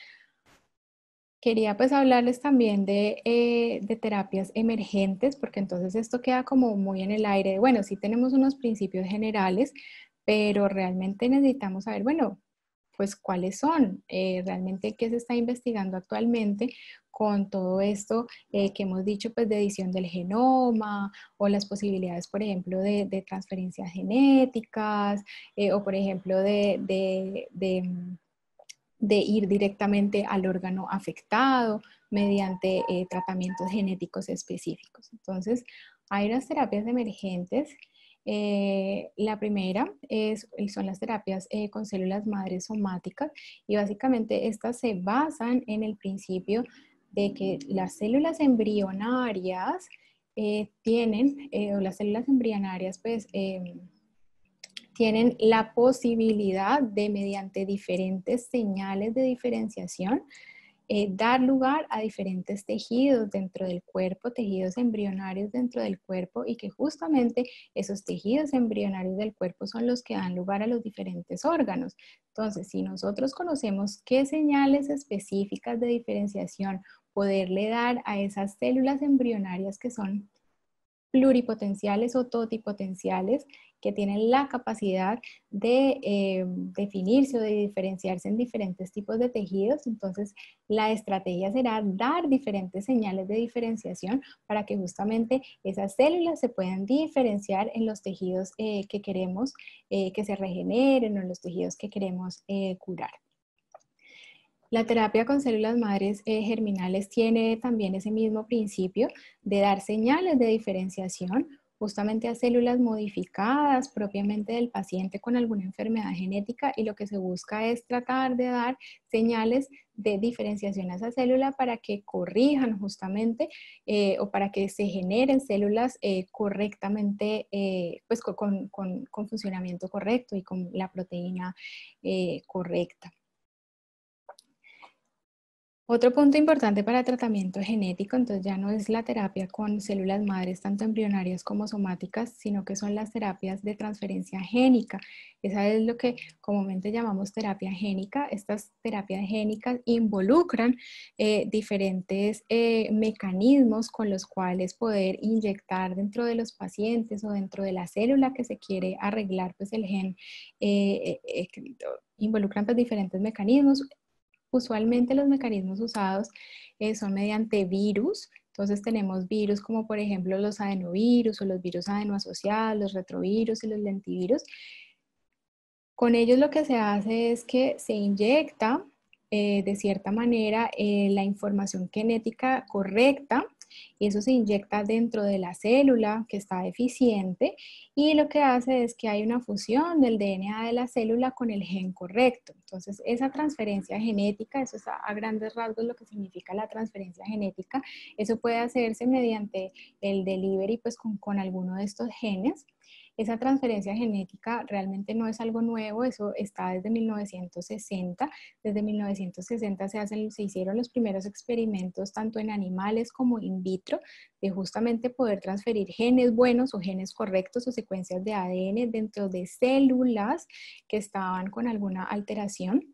[SPEAKER 2] Quería pues hablarles también de, eh, de terapias emergentes, porque entonces esto queda como muy en el aire. Bueno, sí tenemos unos principios generales, pero realmente necesitamos saber, bueno, pues cuáles son, eh, realmente qué se está investigando actualmente con todo esto eh, que hemos dicho, pues de edición del genoma, o las posibilidades, por ejemplo, de, de transferencias genéticas, eh, o por ejemplo de, de, de, de ir directamente al órgano afectado mediante eh, tratamientos genéticos específicos. Entonces, hay unas terapias emergentes. Eh, la primera es, son las terapias eh, con células madres somáticas, y básicamente estas se basan en el principio de que las células embrionarias eh, tienen, eh, o las células embrionarias pues eh, tienen la posibilidad de, mediante diferentes señales de diferenciación, eh, dar lugar a diferentes tejidos dentro del cuerpo, tejidos embrionarios dentro del cuerpo, y que justamente esos tejidos embrionarios del cuerpo son los que dan lugar a los diferentes órganos. Entonces, si nosotros conocemos qué señales específicas de diferenciación poderle dar a esas células embrionarias que son pluripotenciales o totipotenciales, que tienen la capacidad de eh, definirse o de diferenciarse en diferentes tipos de tejidos, entonces la estrategia será dar diferentes señales de diferenciación para que justamente esas células se puedan diferenciar en los tejidos eh, que queremos eh, que se regeneren, o en los tejidos que queremos eh, curar. La terapia con células madres eh, germinales tiene también ese mismo principio de dar señales de diferenciación justamente a células modificadas propiamente del paciente con alguna enfermedad genética, y lo que se busca es tratar de dar señales de diferenciación a esa célula para que corrijan justamente eh, o para que se generen células eh, correctamente, eh, pues con, con, con funcionamiento correcto y con la proteína eh, correcta. Otro punto importante para tratamiento genético, entonces ya no es la terapia con células madres, tanto embrionarias como somáticas, sino que son las terapias de transferencia génica. Esa es lo que comúnmente llamamos terapia génica. Estas terapias génicas involucran eh, diferentes eh, mecanismos con los cuales poder inyectar dentro de los pacientes o dentro de la célula que se quiere arreglar pues el gen. Eh, eh, eh, involucran pues diferentes mecanismos. Usualmente los mecanismos usados eh, son mediante virus. Entonces tenemos virus como por ejemplo los adenovirus o los virus adenoasociados, los retrovirus y los lentivirus. Con ellos lo que se hace es que se inyecta eh, de cierta manera eh, la información genética correcta, y eso se inyecta dentro de la célula que está deficiente, y lo que hace es que hay una fusión del D N A de la célula con el gen correcto. Entonces esa transferencia genética, eso es a, a grandes rasgos lo que significa la transferencia genética. Eso puede hacerse mediante el delivery pues con, con alguno de estos genes. Esa transferencia genética realmente no es algo nuevo, eso está desde mil novecientos sesenta. Desde mil novecientos sesenta se, hacen, se hicieron los primeros experimentos tanto en animales como in vitro de justamente poder transferir genes buenos o genes correctos o secuencias de A D N dentro de células que estaban con alguna alteración.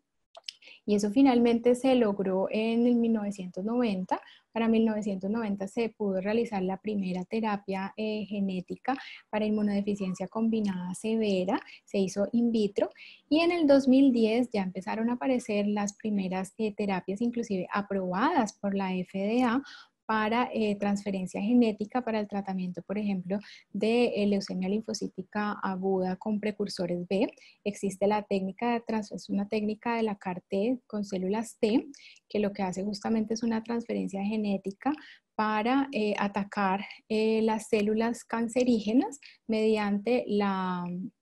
[SPEAKER 2] Y eso finalmente se logró en el mil novecientos noventa. Para mil novecientos noventa se pudo realizar la primera terapia eh, genética para inmunodeficiencia combinada severa, se hizo in vitro, y en el dos mil diez ya empezaron a aparecer las primeras eh, terapias inclusive aprobadas por la F D A para eh, transferencia genética para el tratamiento, por ejemplo, de eh, leucemia linfocítica aguda con precursores B. Existe la técnica de trans, es una técnica de la C A R-T con células T, que lo que hace justamente es una transferencia genética para eh, atacar eh, las células cancerígenas mediante la,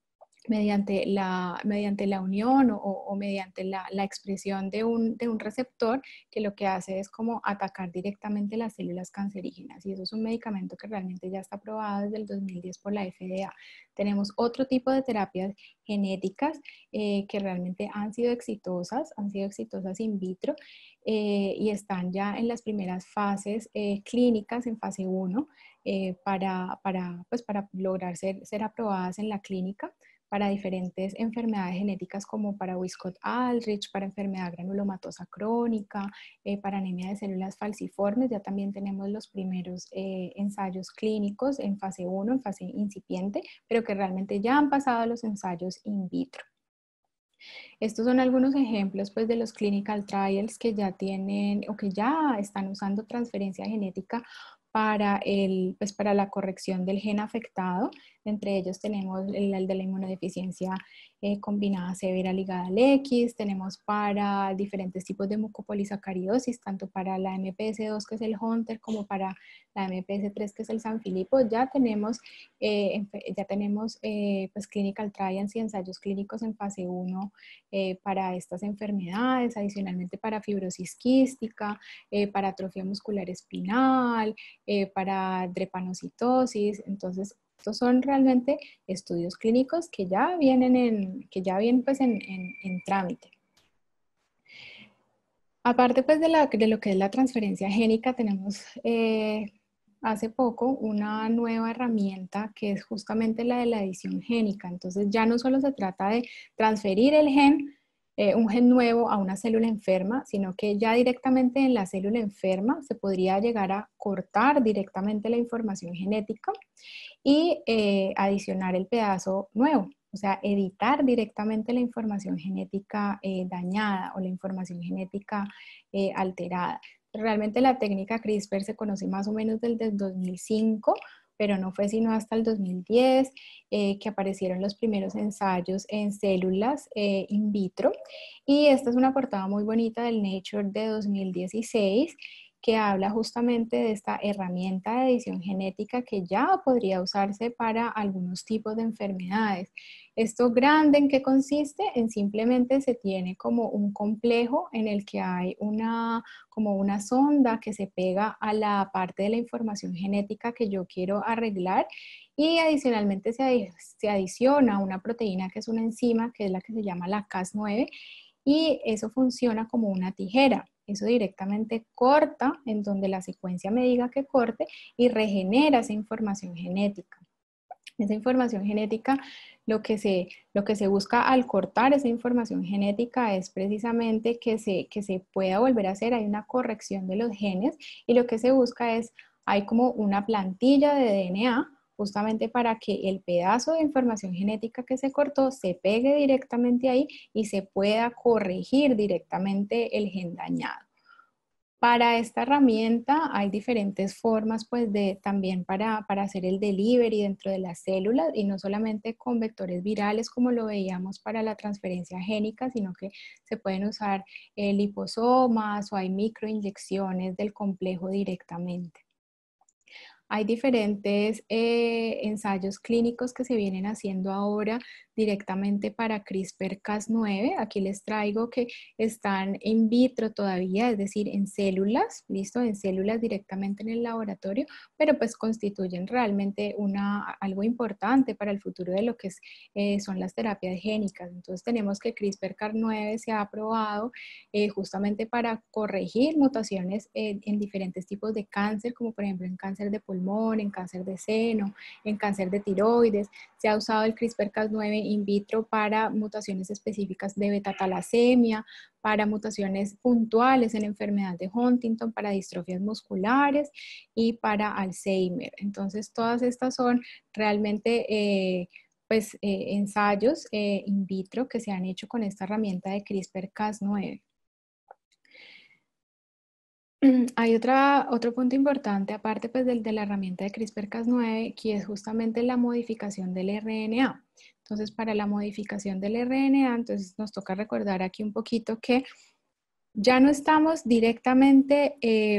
[SPEAKER 2] mediante la, mediante la unión o, o mediante la, la expresión de un, de un receptor que lo que hace es como atacar directamente las células cancerígenas. Y eso es un medicamento que realmente ya está aprobado desde el dos mil diez por la F D A. Tenemos otro tipo de terapias genéticas eh, que realmente han sido exitosas, han sido exitosas in vitro eh, y están ya en las primeras fases eh, clínicas, en fase uno, eh, para, para, pues para lograr ser, ser aprobadas en la clínica para diferentes enfermedades genéticas como para Wiskott-Aldrich, para enfermedad granulomatosa crónica, eh, para anemia de células falciformes. Ya también tenemos los primeros eh, ensayos clínicos en fase uno, en fase incipiente, pero que realmente ya han pasado los ensayos in vitro. Estos son algunos ejemplos pues, de los clinical trials que ya tienen o que ya están usando transferencia genética para, el, pues, para la corrección del gen afectado. Entre ellos tenemos el, el de la inmunodeficiencia eh, combinada severa ligada al X, tenemos para diferentes tipos de mucopolisacaridosis, tanto para la M P S dos que es el Hunter como para la M P S tres que es el Sanfilippo. Ya tenemos, eh, ya tenemos eh, pues, clinical trials y ensayos clínicos en fase uno eh, para estas enfermedades, adicionalmente para fibrosis quística, eh, para atrofia muscular espinal, eh, para drepanocitosis. Entonces, estos son realmente estudios clínicos que ya vienen en, que ya vienen pues en, en, en trámite. Aparte pues de, la, de lo que es la transferencia génica, tenemos eh, hace poco una nueva herramienta que es justamente la de la edición génica. Entonces ya no solo se trata de transferir el gen, eh, un gen nuevo a una célula enferma, sino que ya directamente en la célula enferma se podría llegar a cortar directamente la información genética y eh, adicionar el pedazo nuevo. O sea, editar directamente la información genética eh, dañada o la información genética eh, alterada. Realmente la técnica CRISPR se conoce más o menos desde el dos mil cinco, pero no fue sino hasta el dos mil diez eh, que aparecieron los primeros ensayos en células eh, in vitro. Y esta es una portada muy bonita del Nature de dos mil dieciséis que habla justamente de esta herramienta de edición genética que ya podría usarse para algunos tipos de enfermedades. ¿Esto grande en qué consiste? En simplemente se tiene como un complejo en el que hay una, como una sonda que se pega a la parte de la información genética que yo quiero arreglar, y adicionalmente se, se adiciona una proteína que es una enzima, que es la que se llama la Cas nueve, y eso funciona como una tijera. Eso directamente corta en donde la secuencia me diga que corte y regenera esa información genética. Esa información genética, lo que, se, lo que se busca al cortar esa información genética es precisamente que se, que se pueda volver a hacer, hay una corrección de los genes y lo que se busca es, hay como una plantilla de D N A justamente para que el pedazo de información genética que se cortó se pegue directamente ahí y se pueda corregir directamente el gen dañado. Para esta herramienta hay diferentes formas pues de también para, para hacer el delivery dentro de las células y no solamente con vectores virales como lo veíamos para la transferencia génica, sino que se pueden usar eh, liposomas o hay microinyecciones del complejo directamente. Hay diferentes eh, ensayos clínicos que se vienen haciendo ahora directamente para CRISPR Cas nueve. Aquí les traigo que están in vitro todavía, es decir, en células, listo, en células directamente en el laboratorio, pero pues constituyen realmente una, algo importante para el futuro de lo que es, eh, son las terapias génicas. Entonces tenemos que CRISPR Cas nueve se ha aprobado eh, justamente para corregir mutaciones eh, en diferentes tipos de cáncer, como por ejemplo en cáncer de pulmón, en cáncer de seno, en cáncer de tiroides. Se ha usado el CRISPR Cas nueve in vitro para mutaciones específicas de beta-talasemia, para mutaciones puntuales en enfermedad de Huntington, para distrofias musculares y para Alzheimer. Entonces, todas estas son realmente eh, pues, eh, ensayos eh, in vitro que se han hecho con esta herramienta de CRISPR Cas nueve. Hay otra, otro punto importante, aparte pues del, de la herramienta de CRISPR Cas nueve, que es justamente la modificación del R N A. Entonces, para la modificación del R N A, entonces nos toca recordar aquí un poquito que ya no estamos directamente eh,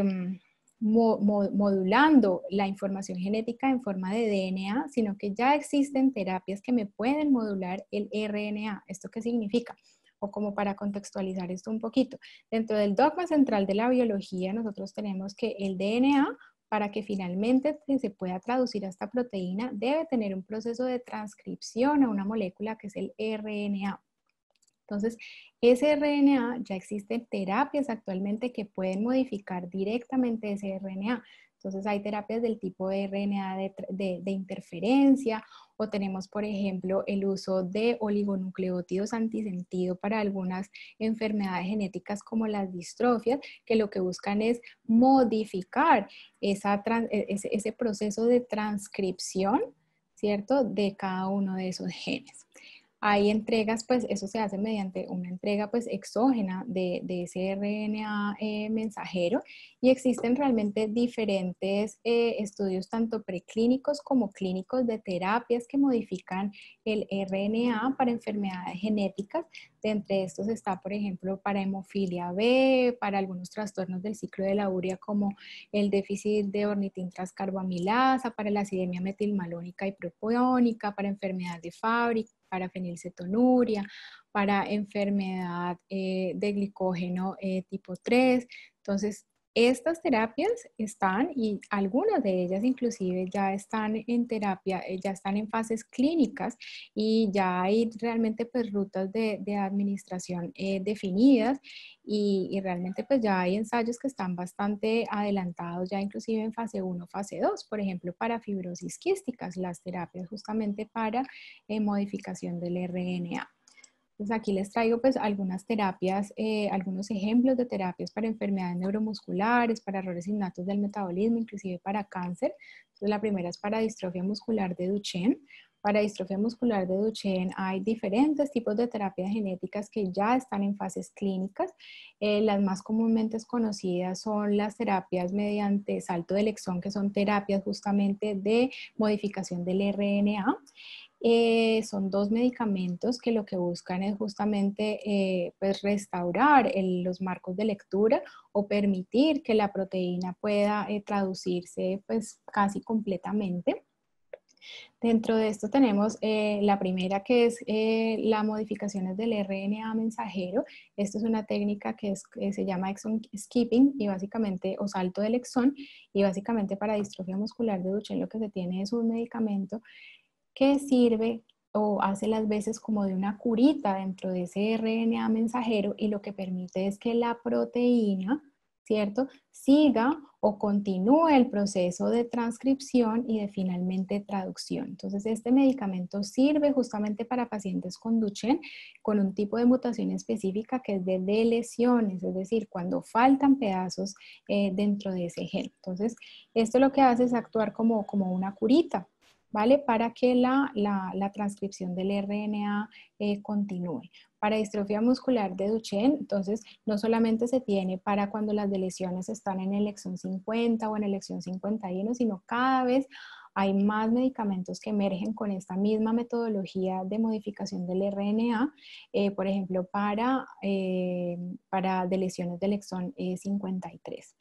[SPEAKER 2] mo, mo, modulando la información genética en forma de D N A, sino que ya existen terapias que me pueden modular el R N A. ¿Esto qué significa? O como para contextualizar esto un poquito. Dentro del dogma central de la biología, nosotros tenemos que el D N A, para que finalmente se pueda traducir a esta proteína, debe tener un proceso de transcripción a una molécula que es el R N A. Entonces, ese R N A, ya existen terapias actualmente que pueden modificar directamente ese R N A. Entonces, hay terapias del tipo de R N A de, de, de interferencia, o tenemos, por ejemplo, el uso de oligonucleótidos antisentido para algunas enfermedades genéticas como las distrofias, que lo que buscan es modificar esa, ese, ese proceso de transcripción, ¿cierto?, de cada uno de esos genes. Hay entregas, pues eso se hace mediante una entrega pues exógena de, de ese R N A eh, mensajero y existen realmente diferentes eh, estudios tanto preclínicos como clínicos de terapias que modifican el R N A para enfermedades genéticas. De entre estos está, por ejemplo, para hemofilia B, para algunos trastornos del ciclo de la urea como el déficit de ornitin transcarbamilasa, para la acidemia metilmalónica y propiónica, para enfermedad de Fabry, para fenilcetonuria, para enfermedad eh, de glicógeno eh, tipo tres. Entonces, estas terapias están y algunas de ellas inclusive ya están en terapia, eh, ya están en fases clínicas y ya hay realmente pues rutas de, de administración eh, definidas y, y realmente pues ya hay ensayos que están bastante adelantados ya inclusive en fase uno, fase dos, por ejemplo para fibrosis quísticas, las terapias justamente para eh, modificación del R N A. Entonces aquí les traigo pues algunas terapias, eh, algunos ejemplos de terapias para enfermedades neuromusculares, para errores innatos del metabolismo, inclusive para cáncer. Entonces la primera es para distrofia muscular de Duchenne. Para distrofia muscular de Duchenne hay diferentes tipos de terapias genéticas que ya están en fases clínicas. Eh, las más comúnmente conocidas son las terapias mediante salto del exón, que son terapias justamente de modificación del R N A. Eh, son dos medicamentos que lo que buscan es justamente eh, pues restaurar el, los marcos de lectura o permitir que la proteína pueda eh, traducirse pues casi completamente. Dentro de esto tenemos eh, la primera que es eh, las modificaciones del R N A mensajero. Esta es una técnica que, es, que se llama exon skipping y básicamente, o salto del exón, y básicamente para distrofia muscular de Duchenne lo que se tiene es un medicamento que sirve o hace las veces como de una curita dentro de ese R N A mensajero y lo que permite es que la proteína, ¿cierto?, siga o continúe el proceso de transcripción y de finalmente traducción. Entonces, este medicamento sirve justamente para pacientes con Duchenne con un tipo de mutación específica que es de deleciones, es decir, cuando faltan pedazos eh, dentro de ese gen. Entonces, esto lo que hace es actuar como, como una curita, ¿vale? Para que la, la, la transcripción del R N A eh, continúe. Para distrofia muscular de Duchenne, entonces, no solamente se tiene para cuando las lesiones están en el exón cincuenta o en el exón cincuenta y uno, sino cada vez hay más medicamentos que emergen con esta misma metodología de modificación del R N A, eh, por ejemplo, para, eh, para lesiones del exón eh, cincuenta y tres.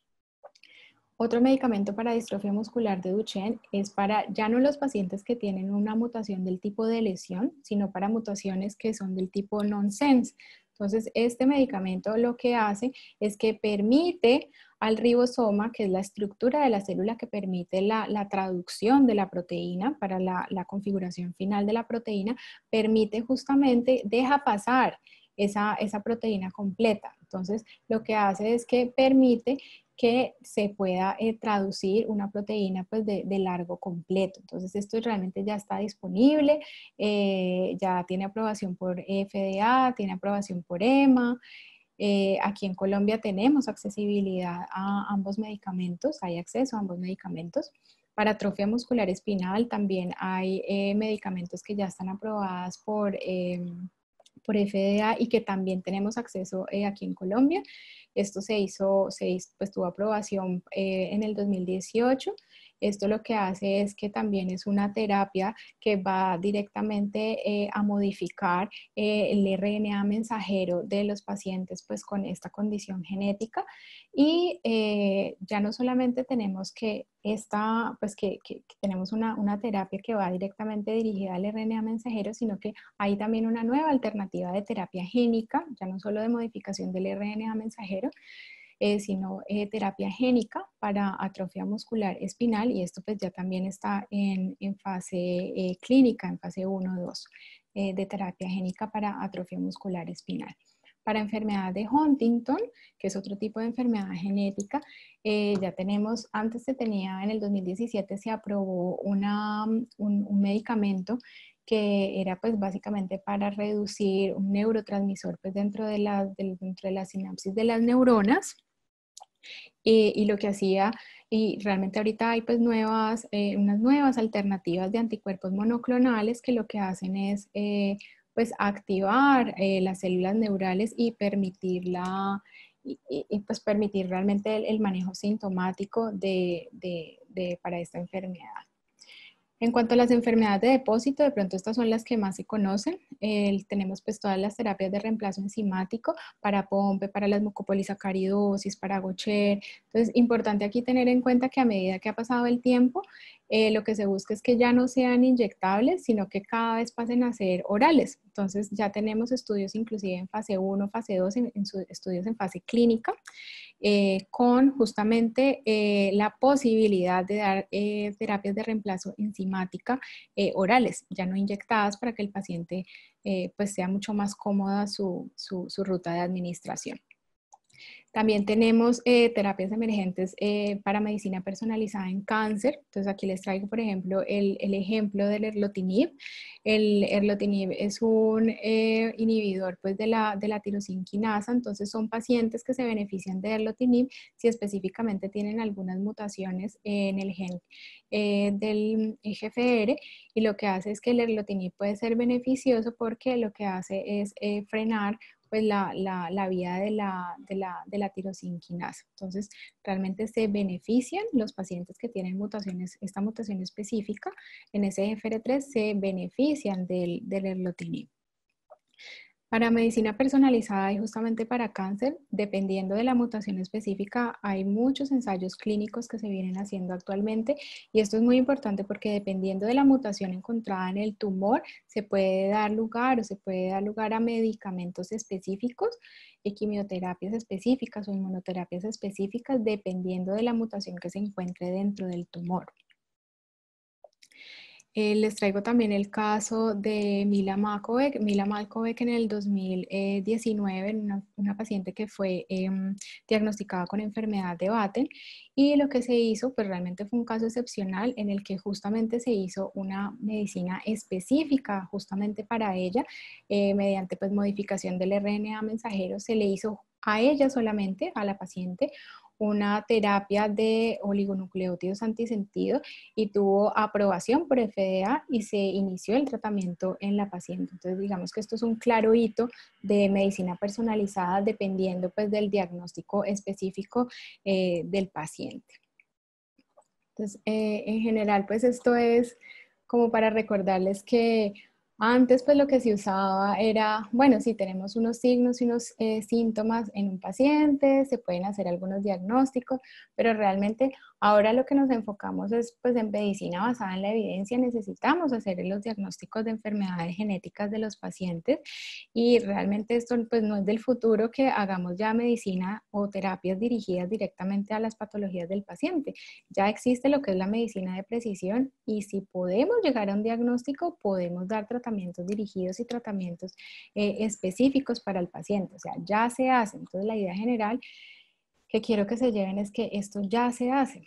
[SPEAKER 2] Otro medicamento para distrofia muscular de Duchenne es para ya no los pacientes que tienen una mutación del tipo de lesión, sino para mutaciones que son del tipo nonsense. Entonces, este medicamento lo que hace es que permite al ribosoma, que es la estructura de la célula que permite la, la traducción de la proteína para la, la configuración final de la proteína, permite justamente, deja pasar esa, esa proteína completa. Entonces, lo que hace es que permite que se pueda eh, traducir una proteína pues, de, de largo completo. Entonces, esto realmente ya está disponible, eh, ya tiene aprobación por F D A, tiene aprobación por E M A. Eh, aquí en Colombia tenemos accesibilidad a ambos medicamentos, hay acceso a ambos medicamentos. Para atrofia muscular espinal también hay eh, medicamentos que ya están aprobados por, eh, por F D A y que también tenemos acceso eh, aquí en Colombia. Esto se hizo, se hizo, pues tuvo aprobación eh, en el dos mil dieciocho. Esto lo que hace es que también es una terapia que va directamente eh, a modificar eh, el R N A mensajero de los pacientes pues con esta condición genética y eh, ya no solamente tenemos que esta, pues que, que, que tenemos una, una terapia que va directamente dirigida al R N A mensajero, sino que hay también una nueva alternativa de terapia génica, ya no solo de modificación del R N A mensajero, eh, sino eh, terapia génica para atrofia muscular espinal y esto pues ya también está en, en fase eh, clínica, en fase uno o dos eh, de terapia génica para atrofia muscular espinal. Para enfermedad de Huntington, que es otro tipo de enfermedad genética, eh, ya tenemos, antes se tenía, en el dos mil diecisiete se aprobó una, un, un medicamento que era pues básicamente para reducir un neurotransmisor pues dentro de la, de, dentro de la sinapsis de las neuronas. Eh, y lo que hacía, y realmente ahorita hay pues nuevas, eh, unas nuevas alternativas de anticuerpos monoclonales que lo que hacen es eh, pues activar eh, las células neurales y permitirla, y, y, y pues permitir realmente el, el manejo sintomático de, de, de, para esta enfermedad. En cuanto a las enfermedades de depósito, de pronto estas son las que más se conocen. Eh, tenemos pues todas las terapias de reemplazo enzimático para POMPE, para las mucopolisacaridosis, para Gaucher. Entonces, importante aquí tener en cuenta que a medida que ha pasado el tiempo, eh, lo que se busca es que ya no sean inyectables, sino que cada vez pasen a ser orales. Entonces, ya tenemos estudios inclusive en fase uno, fase dos, en, en estudios en fase clínica. Eh, con justamente eh, la posibilidad de dar eh, terapias de reemplazo enzimática eh, orales, ya no inyectadas, para que el paciente eh, pues sea mucho más cómoda su, su, su ruta de administración. También tenemos eh, terapias emergentes eh, para medicina personalizada en cáncer. Entonces aquí les traigo, por ejemplo, el, el ejemplo del erlotinib. El erlotinib es un eh, inhibidor pues, de, la, de la tirosinquinasa. Entonces son pacientes que se benefician de erlotinib si específicamente tienen algunas mutaciones en el gen eh, del E G F R. Y lo que hace es que el erlotinib puede ser beneficioso porque lo que hace es eh, frenar pues la, la, la vía de la, de, la, de la tirosinquinasa. Entonces, realmente se benefician los pacientes que tienen mutaciones, esta mutación específica en ese E G F R tres, se benefician del, del erlotinib. Para medicina personalizada y justamente para cáncer, dependiendo de la mutación específica, hay muchos ensayos clínicos que se vienen haciendo actualmente y esto es muy importante porque dependiendo de la mutación encontrada en el tumor, se puede dar lugar o se puede dar lugar a medicamentos específicos y quimioterapias específicas o inmunoterapias específicas dependiendo de la mutación que se encuentre dentro del tumor. Eh, les traigo también el caso de Mila Malkovich. Mila Malkovich en el dos mil diecinueve, una, una paciente que fue eh, diagnosticada con enfermedad de Batten, y lo que se hizo, pues realmente fue un caso excepcional en el que justamente se hizo una medicina específica justamente para ella, eh, mediante pues modificación del R N A mensajero. Se le hizo a ella solamente, a la paciente, una terapia de oligonucleótidos antisentido y tuvo aprobación por F D A y se inició el tratamiento en la paciente. Entonces, digamos que esto es un claro hito de medicina personalizada dependiendo pues del diagnóstico específico eh, del paciente. Entonces, eh, en general, pues esto es como para recordarles que antes pues lo que se usaba era, bueno, si tenemos unos signos y unos eh, síntomas en un paciente, se pueden hacer algunos diagnósticos, pero realmente ahora lo que nos enfocamos es pues en medicina basada en la evidencia. Necesitamos hacer los diagnósticos de enfermedades genéticas de los pacientes y realmente esto pues no es del futuro que hagamos ya medicina o terapias dirigidas directamente a las patologías del paciente. Ya existe lo que es la medicina de precisión y si podemos llegar a un diagnóstico, podemos dar tratamientos dirigidos y tratamientos eh, específicos para el paciente. O sea, ya se hace. Entonces, la idea general que quiero que se lleven es que esto ya se hace.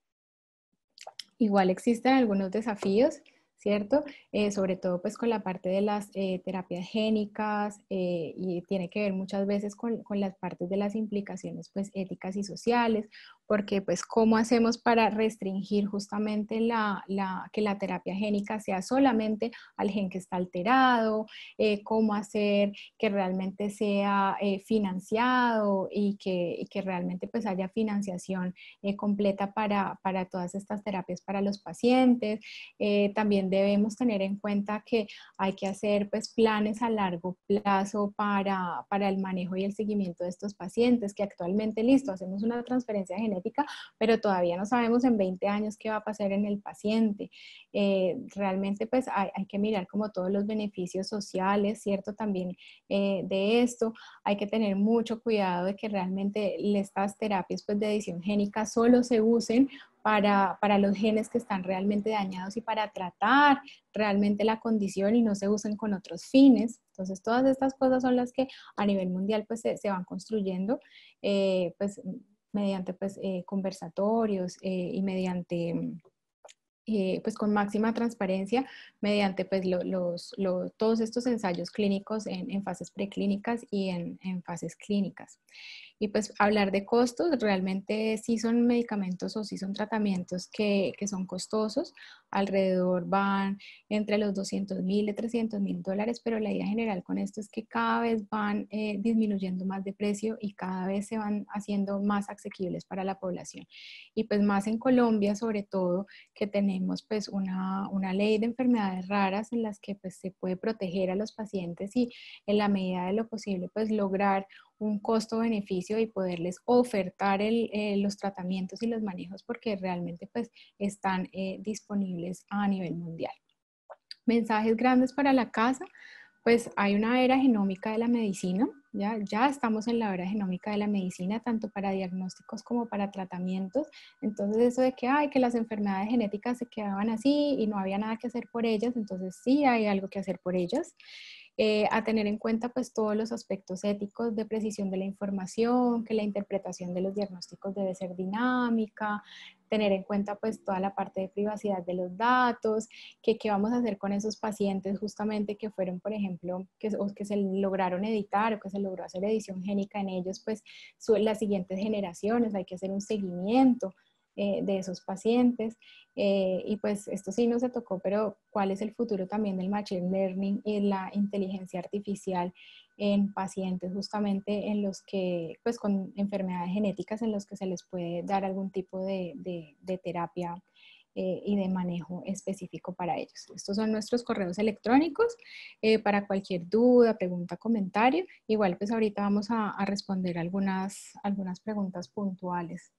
[SPEAKER 2] Igual existen algunos desafíos, ¿cierto? Eh, sobre todo pues con la parte de las eh, terapias génicas eh, y tiene que ver muchas veces con, con las partes de las implicaciones pues éticas y sociales, porque pues cómo hacemos para restringir justamente la, la, que la terapia génica sea solamente al gen que está alterado, eh, cómo hacer que realmente sea eh, financiado y que, y que realmente pues haya financiación eh, completa para, para todas estas terapias para los pacientes. Eh, también debemos tener en cuenta que hay que hacer pues planes a largo plazo para, para el manejo y el seguimiento de estos pacientes, que actualmente, listo, hacemos una transferencia genética, pero todavía no sabemos en veinte años qué va a pasar en el paciente. Eh, realmente pues hay, hay que mirar como todos los beneficios sociales, ¿cierto? También eh, de esto hay que tener mucho cuidado de que realmente estas terapias pues, de edición génica solo se usen para, para los genes que están realmente dañados y para tratar realmente la condición y no se usen con otros fines. Entonces, todas estas cosas son las que a nivel mundial pues, se, se van construyendo eh, pues, mediante pues, eh, conversatorios eh, y mediante... Eh, pues con máxima transparencia mediante pues lo, los, lo, todos estos ensayos clínicos en, en fases preclínicas y en, en fases clínicas. Y pues hablar de costos, realmente sí son medicamentos o sí son tratamientos que, que son costosos, alrededor van entre los doscientos mil y trescientos mil dólares, pero la idea general con esto es que cada vez van eh, disminuyendo más de precio y cada vez se van haciendo más asequibles para la población. Y pues más en Colombia sobre todo, que tenemos pues una, una ley de enfermedades raras en las que pues se puede proteger a los pacientes y en la medida de lo posible pues lograr un costo-beneficio y poderles ofertar el, eh, los tratamientos y los manejos porque realmente pues están eh, disponibles a nivel mundial. Mensajes grandes para la casa, pues hay una era genómica de la medicina, ya, ya estamos en la era genómica de la medicina, tanto para diagnósticos como para tratamientos. Entonces eso de que, ay, que las enfermedades genéticas se quedaban así y no había nada que hacer por ellas, entonces sí hay algo que hacer por ellas. Eh, a tener en cuenta pues todos los aspectos éticos de precisión de la información, que la interpretación de los diagnósticos debe ser dinámica, tener en cuenta pues toda la parte de privacidad de los datos, que qué vamos a hacer con esos pacientes justamente que fueron, por ejemplo, que, o que se lograron editar o que se logró hacer edición génica en ellos, pues su, las siguientes generaciones, hay que hacer un seguimiento eh, de esos pacientes. Eh, y pues esto sí no se tocó, pero cuál es el futuro también del machine learning y la inteligencia artificial en pacientes justamente en los que, pues con enfermedades genéticas en los que se les puede dar algún tipo de, de, de terapia eh, y de manejo específico para ellos. Estos son nuestros correos electrónicos eh, para cualquier duda, pregunta, comentario. Igual pues ahorita vamos a, a responder algunas, algunas preguntas puntuales.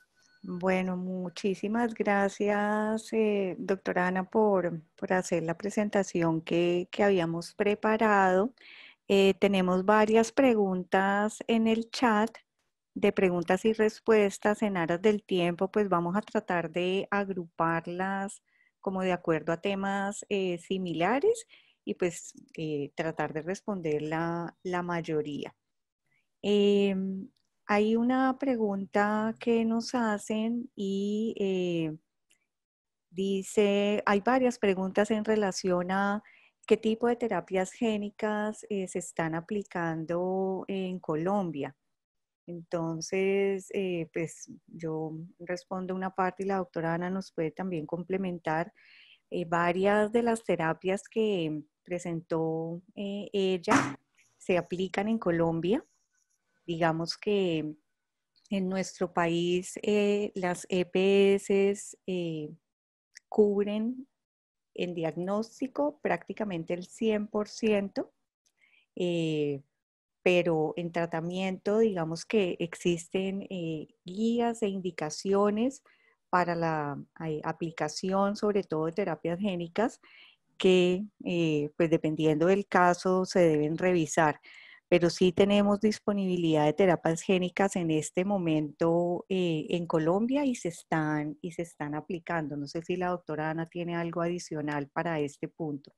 [SPEAKER 1] Bueno, muchísimas gracias, eh, doctora Ana, por, por hacer la presentación que, que habíamos preparado. Eh, tenemos varias preguntas en el chat de preguntas y respuestas. En aras del tiempo, pues vamos a tratar de agruparlas como de acuerdo a temas eh, similares y pues eh, tratar de responder la, la mayoría. Em, Hay una pregunta que nos hacen y eh, dice, hay varias preguntas en relación a qué tipo de terapias génicas eh, se están aplicando en Colombia. Entonces, eh, pues yo respondo una parte y la doctora Ana nos puede también complementar. Eh, varias de las terapias que presentó eh, ella se aplican en Colombia. Digamos que en nuestro país eh, las E P S eh, cubren en diagnóstico prácticamente el cien por ciento, eh, pero en tratamiento digamos que existen eh, guías e indicaciones para la eh, aplicación sobre todo de terapias génicas que eh, pues dependiendo del caso se deben revisar. Pero sí tenemos disponibilidad de terapias génicas en este momento eh, en Colombia y se están, y se están aplicando. No sé si la doctora Ana tiene algo adicional para este punto.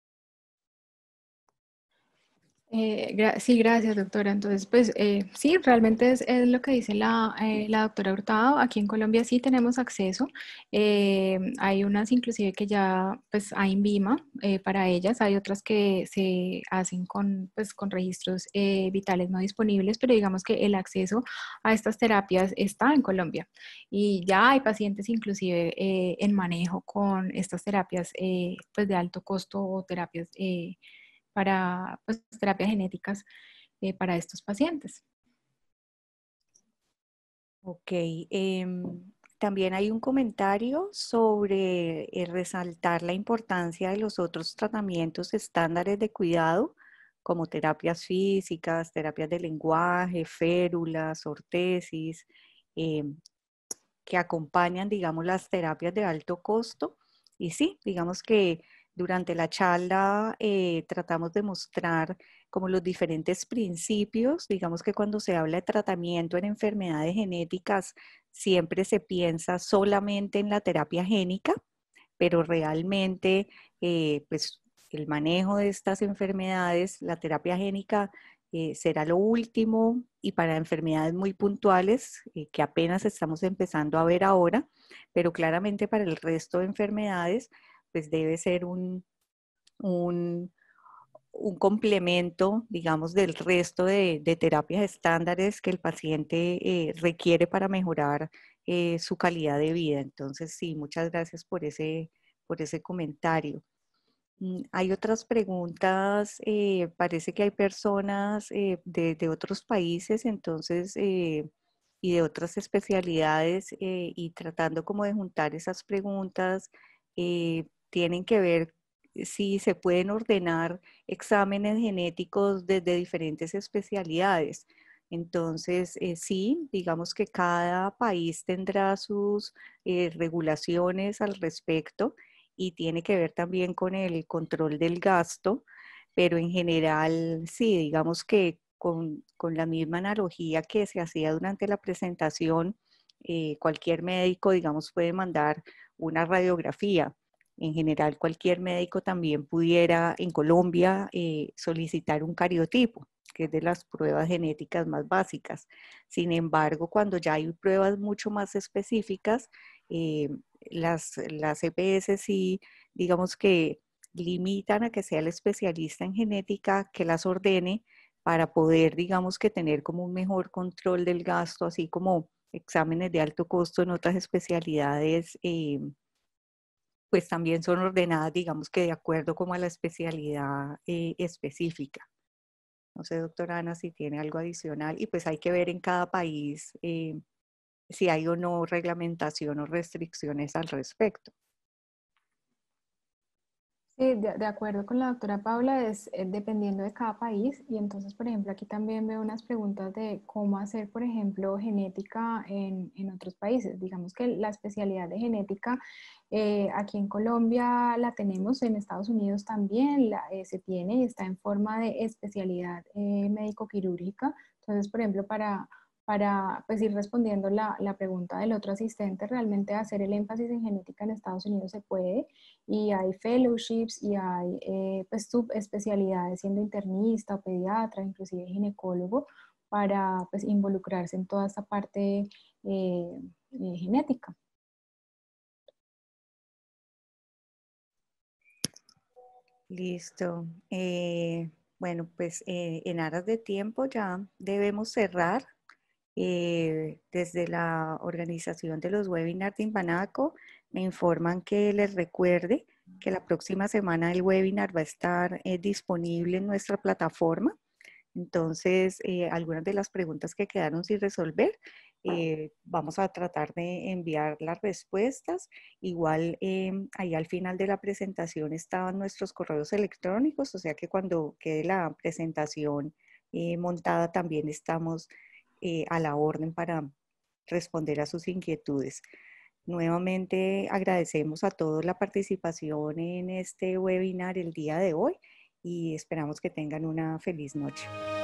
[SPEAKER 2] Eh, gra- sí, gracias, doctora. Entonces, pues eh, sí, realmente es, es lo que dice la, eh, la doctora Hurtado. Aquí en Colombia sí tenemos acceso. Eh, hay unas inclusive que ya pues hay INVIMA eh, para ellas. Hay otras que se hacen con, pues, con registros eh, vitales no disponibles, pero digamos que el acceso a estas terapias está en Colombia. Y ya hay pacientes inclusive eh, en manejo con estas terapias eh, pues de alto costo o terapias eh, para pues, terapias genéticas eh, para estos pacientes.
[SPEAKER 1] Ok. em, también hay un comentario sobre eh, resaltar la importancia de los otros tratamientos estándares de cuidado, como terapias físicas, terapias de lenguaje, férulas, ortesis, em, que acompañan, digamos, las terapias de alto costo. Y sí, digamos que durante la charla eh, tratamos de mostrar como los diferentes principios. Digamos que cuando se habla de tratamiento en enfermedades genéticas, siempre se piensa solamente en la terapia génica, pero realmente, eh, pues el manejo de estas enfermedades, la terapia génica eh, será lo último y para enfermedades muy puntuales eh, que apenas estamos empezando a ver ahora, pero claramente para el resto de enfermedades, pues debe ser un, un, un complemento, digamos, del resto de, de terapias estándares que el paciente eh, requiere para mejorar eh, su calidad de vida. Entonces, sí, muchas gracias por ese, por ese comentario. Mm, Hay otras preguntas, eh, parece que hay personas eh, de, de otros países, entonces, eh, y de otras especialidades, eh, y tratando como de juntar esas preguntas, eh, tienen que ver si se pueden ordenar exámenes genéticos desde diferentes especialidades. Entonces, eh, sí, digamos que cada país tendrá sus eh, regulaciones al respecto y tiene que ver también con el control del gasto, pero en general sí, digamos que con, con la misma analogía que se hacía durante la presentación, eh, cualquier médico, digamos, puede mandar una radiografía. En general, cualquier médico también pudiera en Colombia eh, solicitar un cariotipo, que es de las pruebas genéticas más básicas. Sin embargo, cuando ya hay pruebas mucho más específicas, eh, las, las E P S sí, digamos que limitan a que sea el especialista en genética que las ordene para poder, digamos que tener como un mejor control del gasto, así como exámenes de alto costo en otras especialidades, eh, pues también son ordenadas, digamos que de acuerdo como a la especialidad eh, específica. No sé, doctora Ana, si tiene algo adicional y pues hay que ver en cada país eh, si hay o no reglamentación o restricciones al respecto.
[SPEAKER 2] Sí, de, de acuerdo con la doctora Paula, es eh, dependiendo de cada país. Y entonces, por ejemplo, aquí también veo unas preguntas de cómo hacer, por ejemplo, genética en, en otros países. Digamos que la especialidad de genética eh, aquí en Colombia la tenemos, en Estados Unidos también la, eh, se tiene y está en forma de especialidad eh, médico-quirúrgica. Entonces, por ejemplo, para para pues, ir respondiendo la, la pregunta del otro asistente, realmente hacer el énfasis en genética en Estados Unidos se puede y hay fellowships y hay eh, pues, subespecialidades siendo internista o pediatra, inclusive ginecólogo, para pues, involucrarse en toda esta parte eh, eh, genética.
[SPEAKER 1] Listo. Eh, bueno, pues eh, en aras de tiempo ya debemos cerrar. Eh, desde la organización de los webinars de Inbanaco me informan que les recuerde que la próxima semana el webinar va a estar eh, disponible en nuestra plataforma. Entonces, eh, algunas de las preguntas que quedaron sin resolver, eh, vamos a tratar de enviar las respuestas. Igual, eh, ahí al final de la presentación estaban nuestros correos electrónicos, o sea que cuando quede la presentación eh, montada también estamos eh, a la orden para responder a sus inquietudes. Nuevamente agradecemos a todos la participación en este webinar el día de hoy y esperamos que tengan una feliz noche.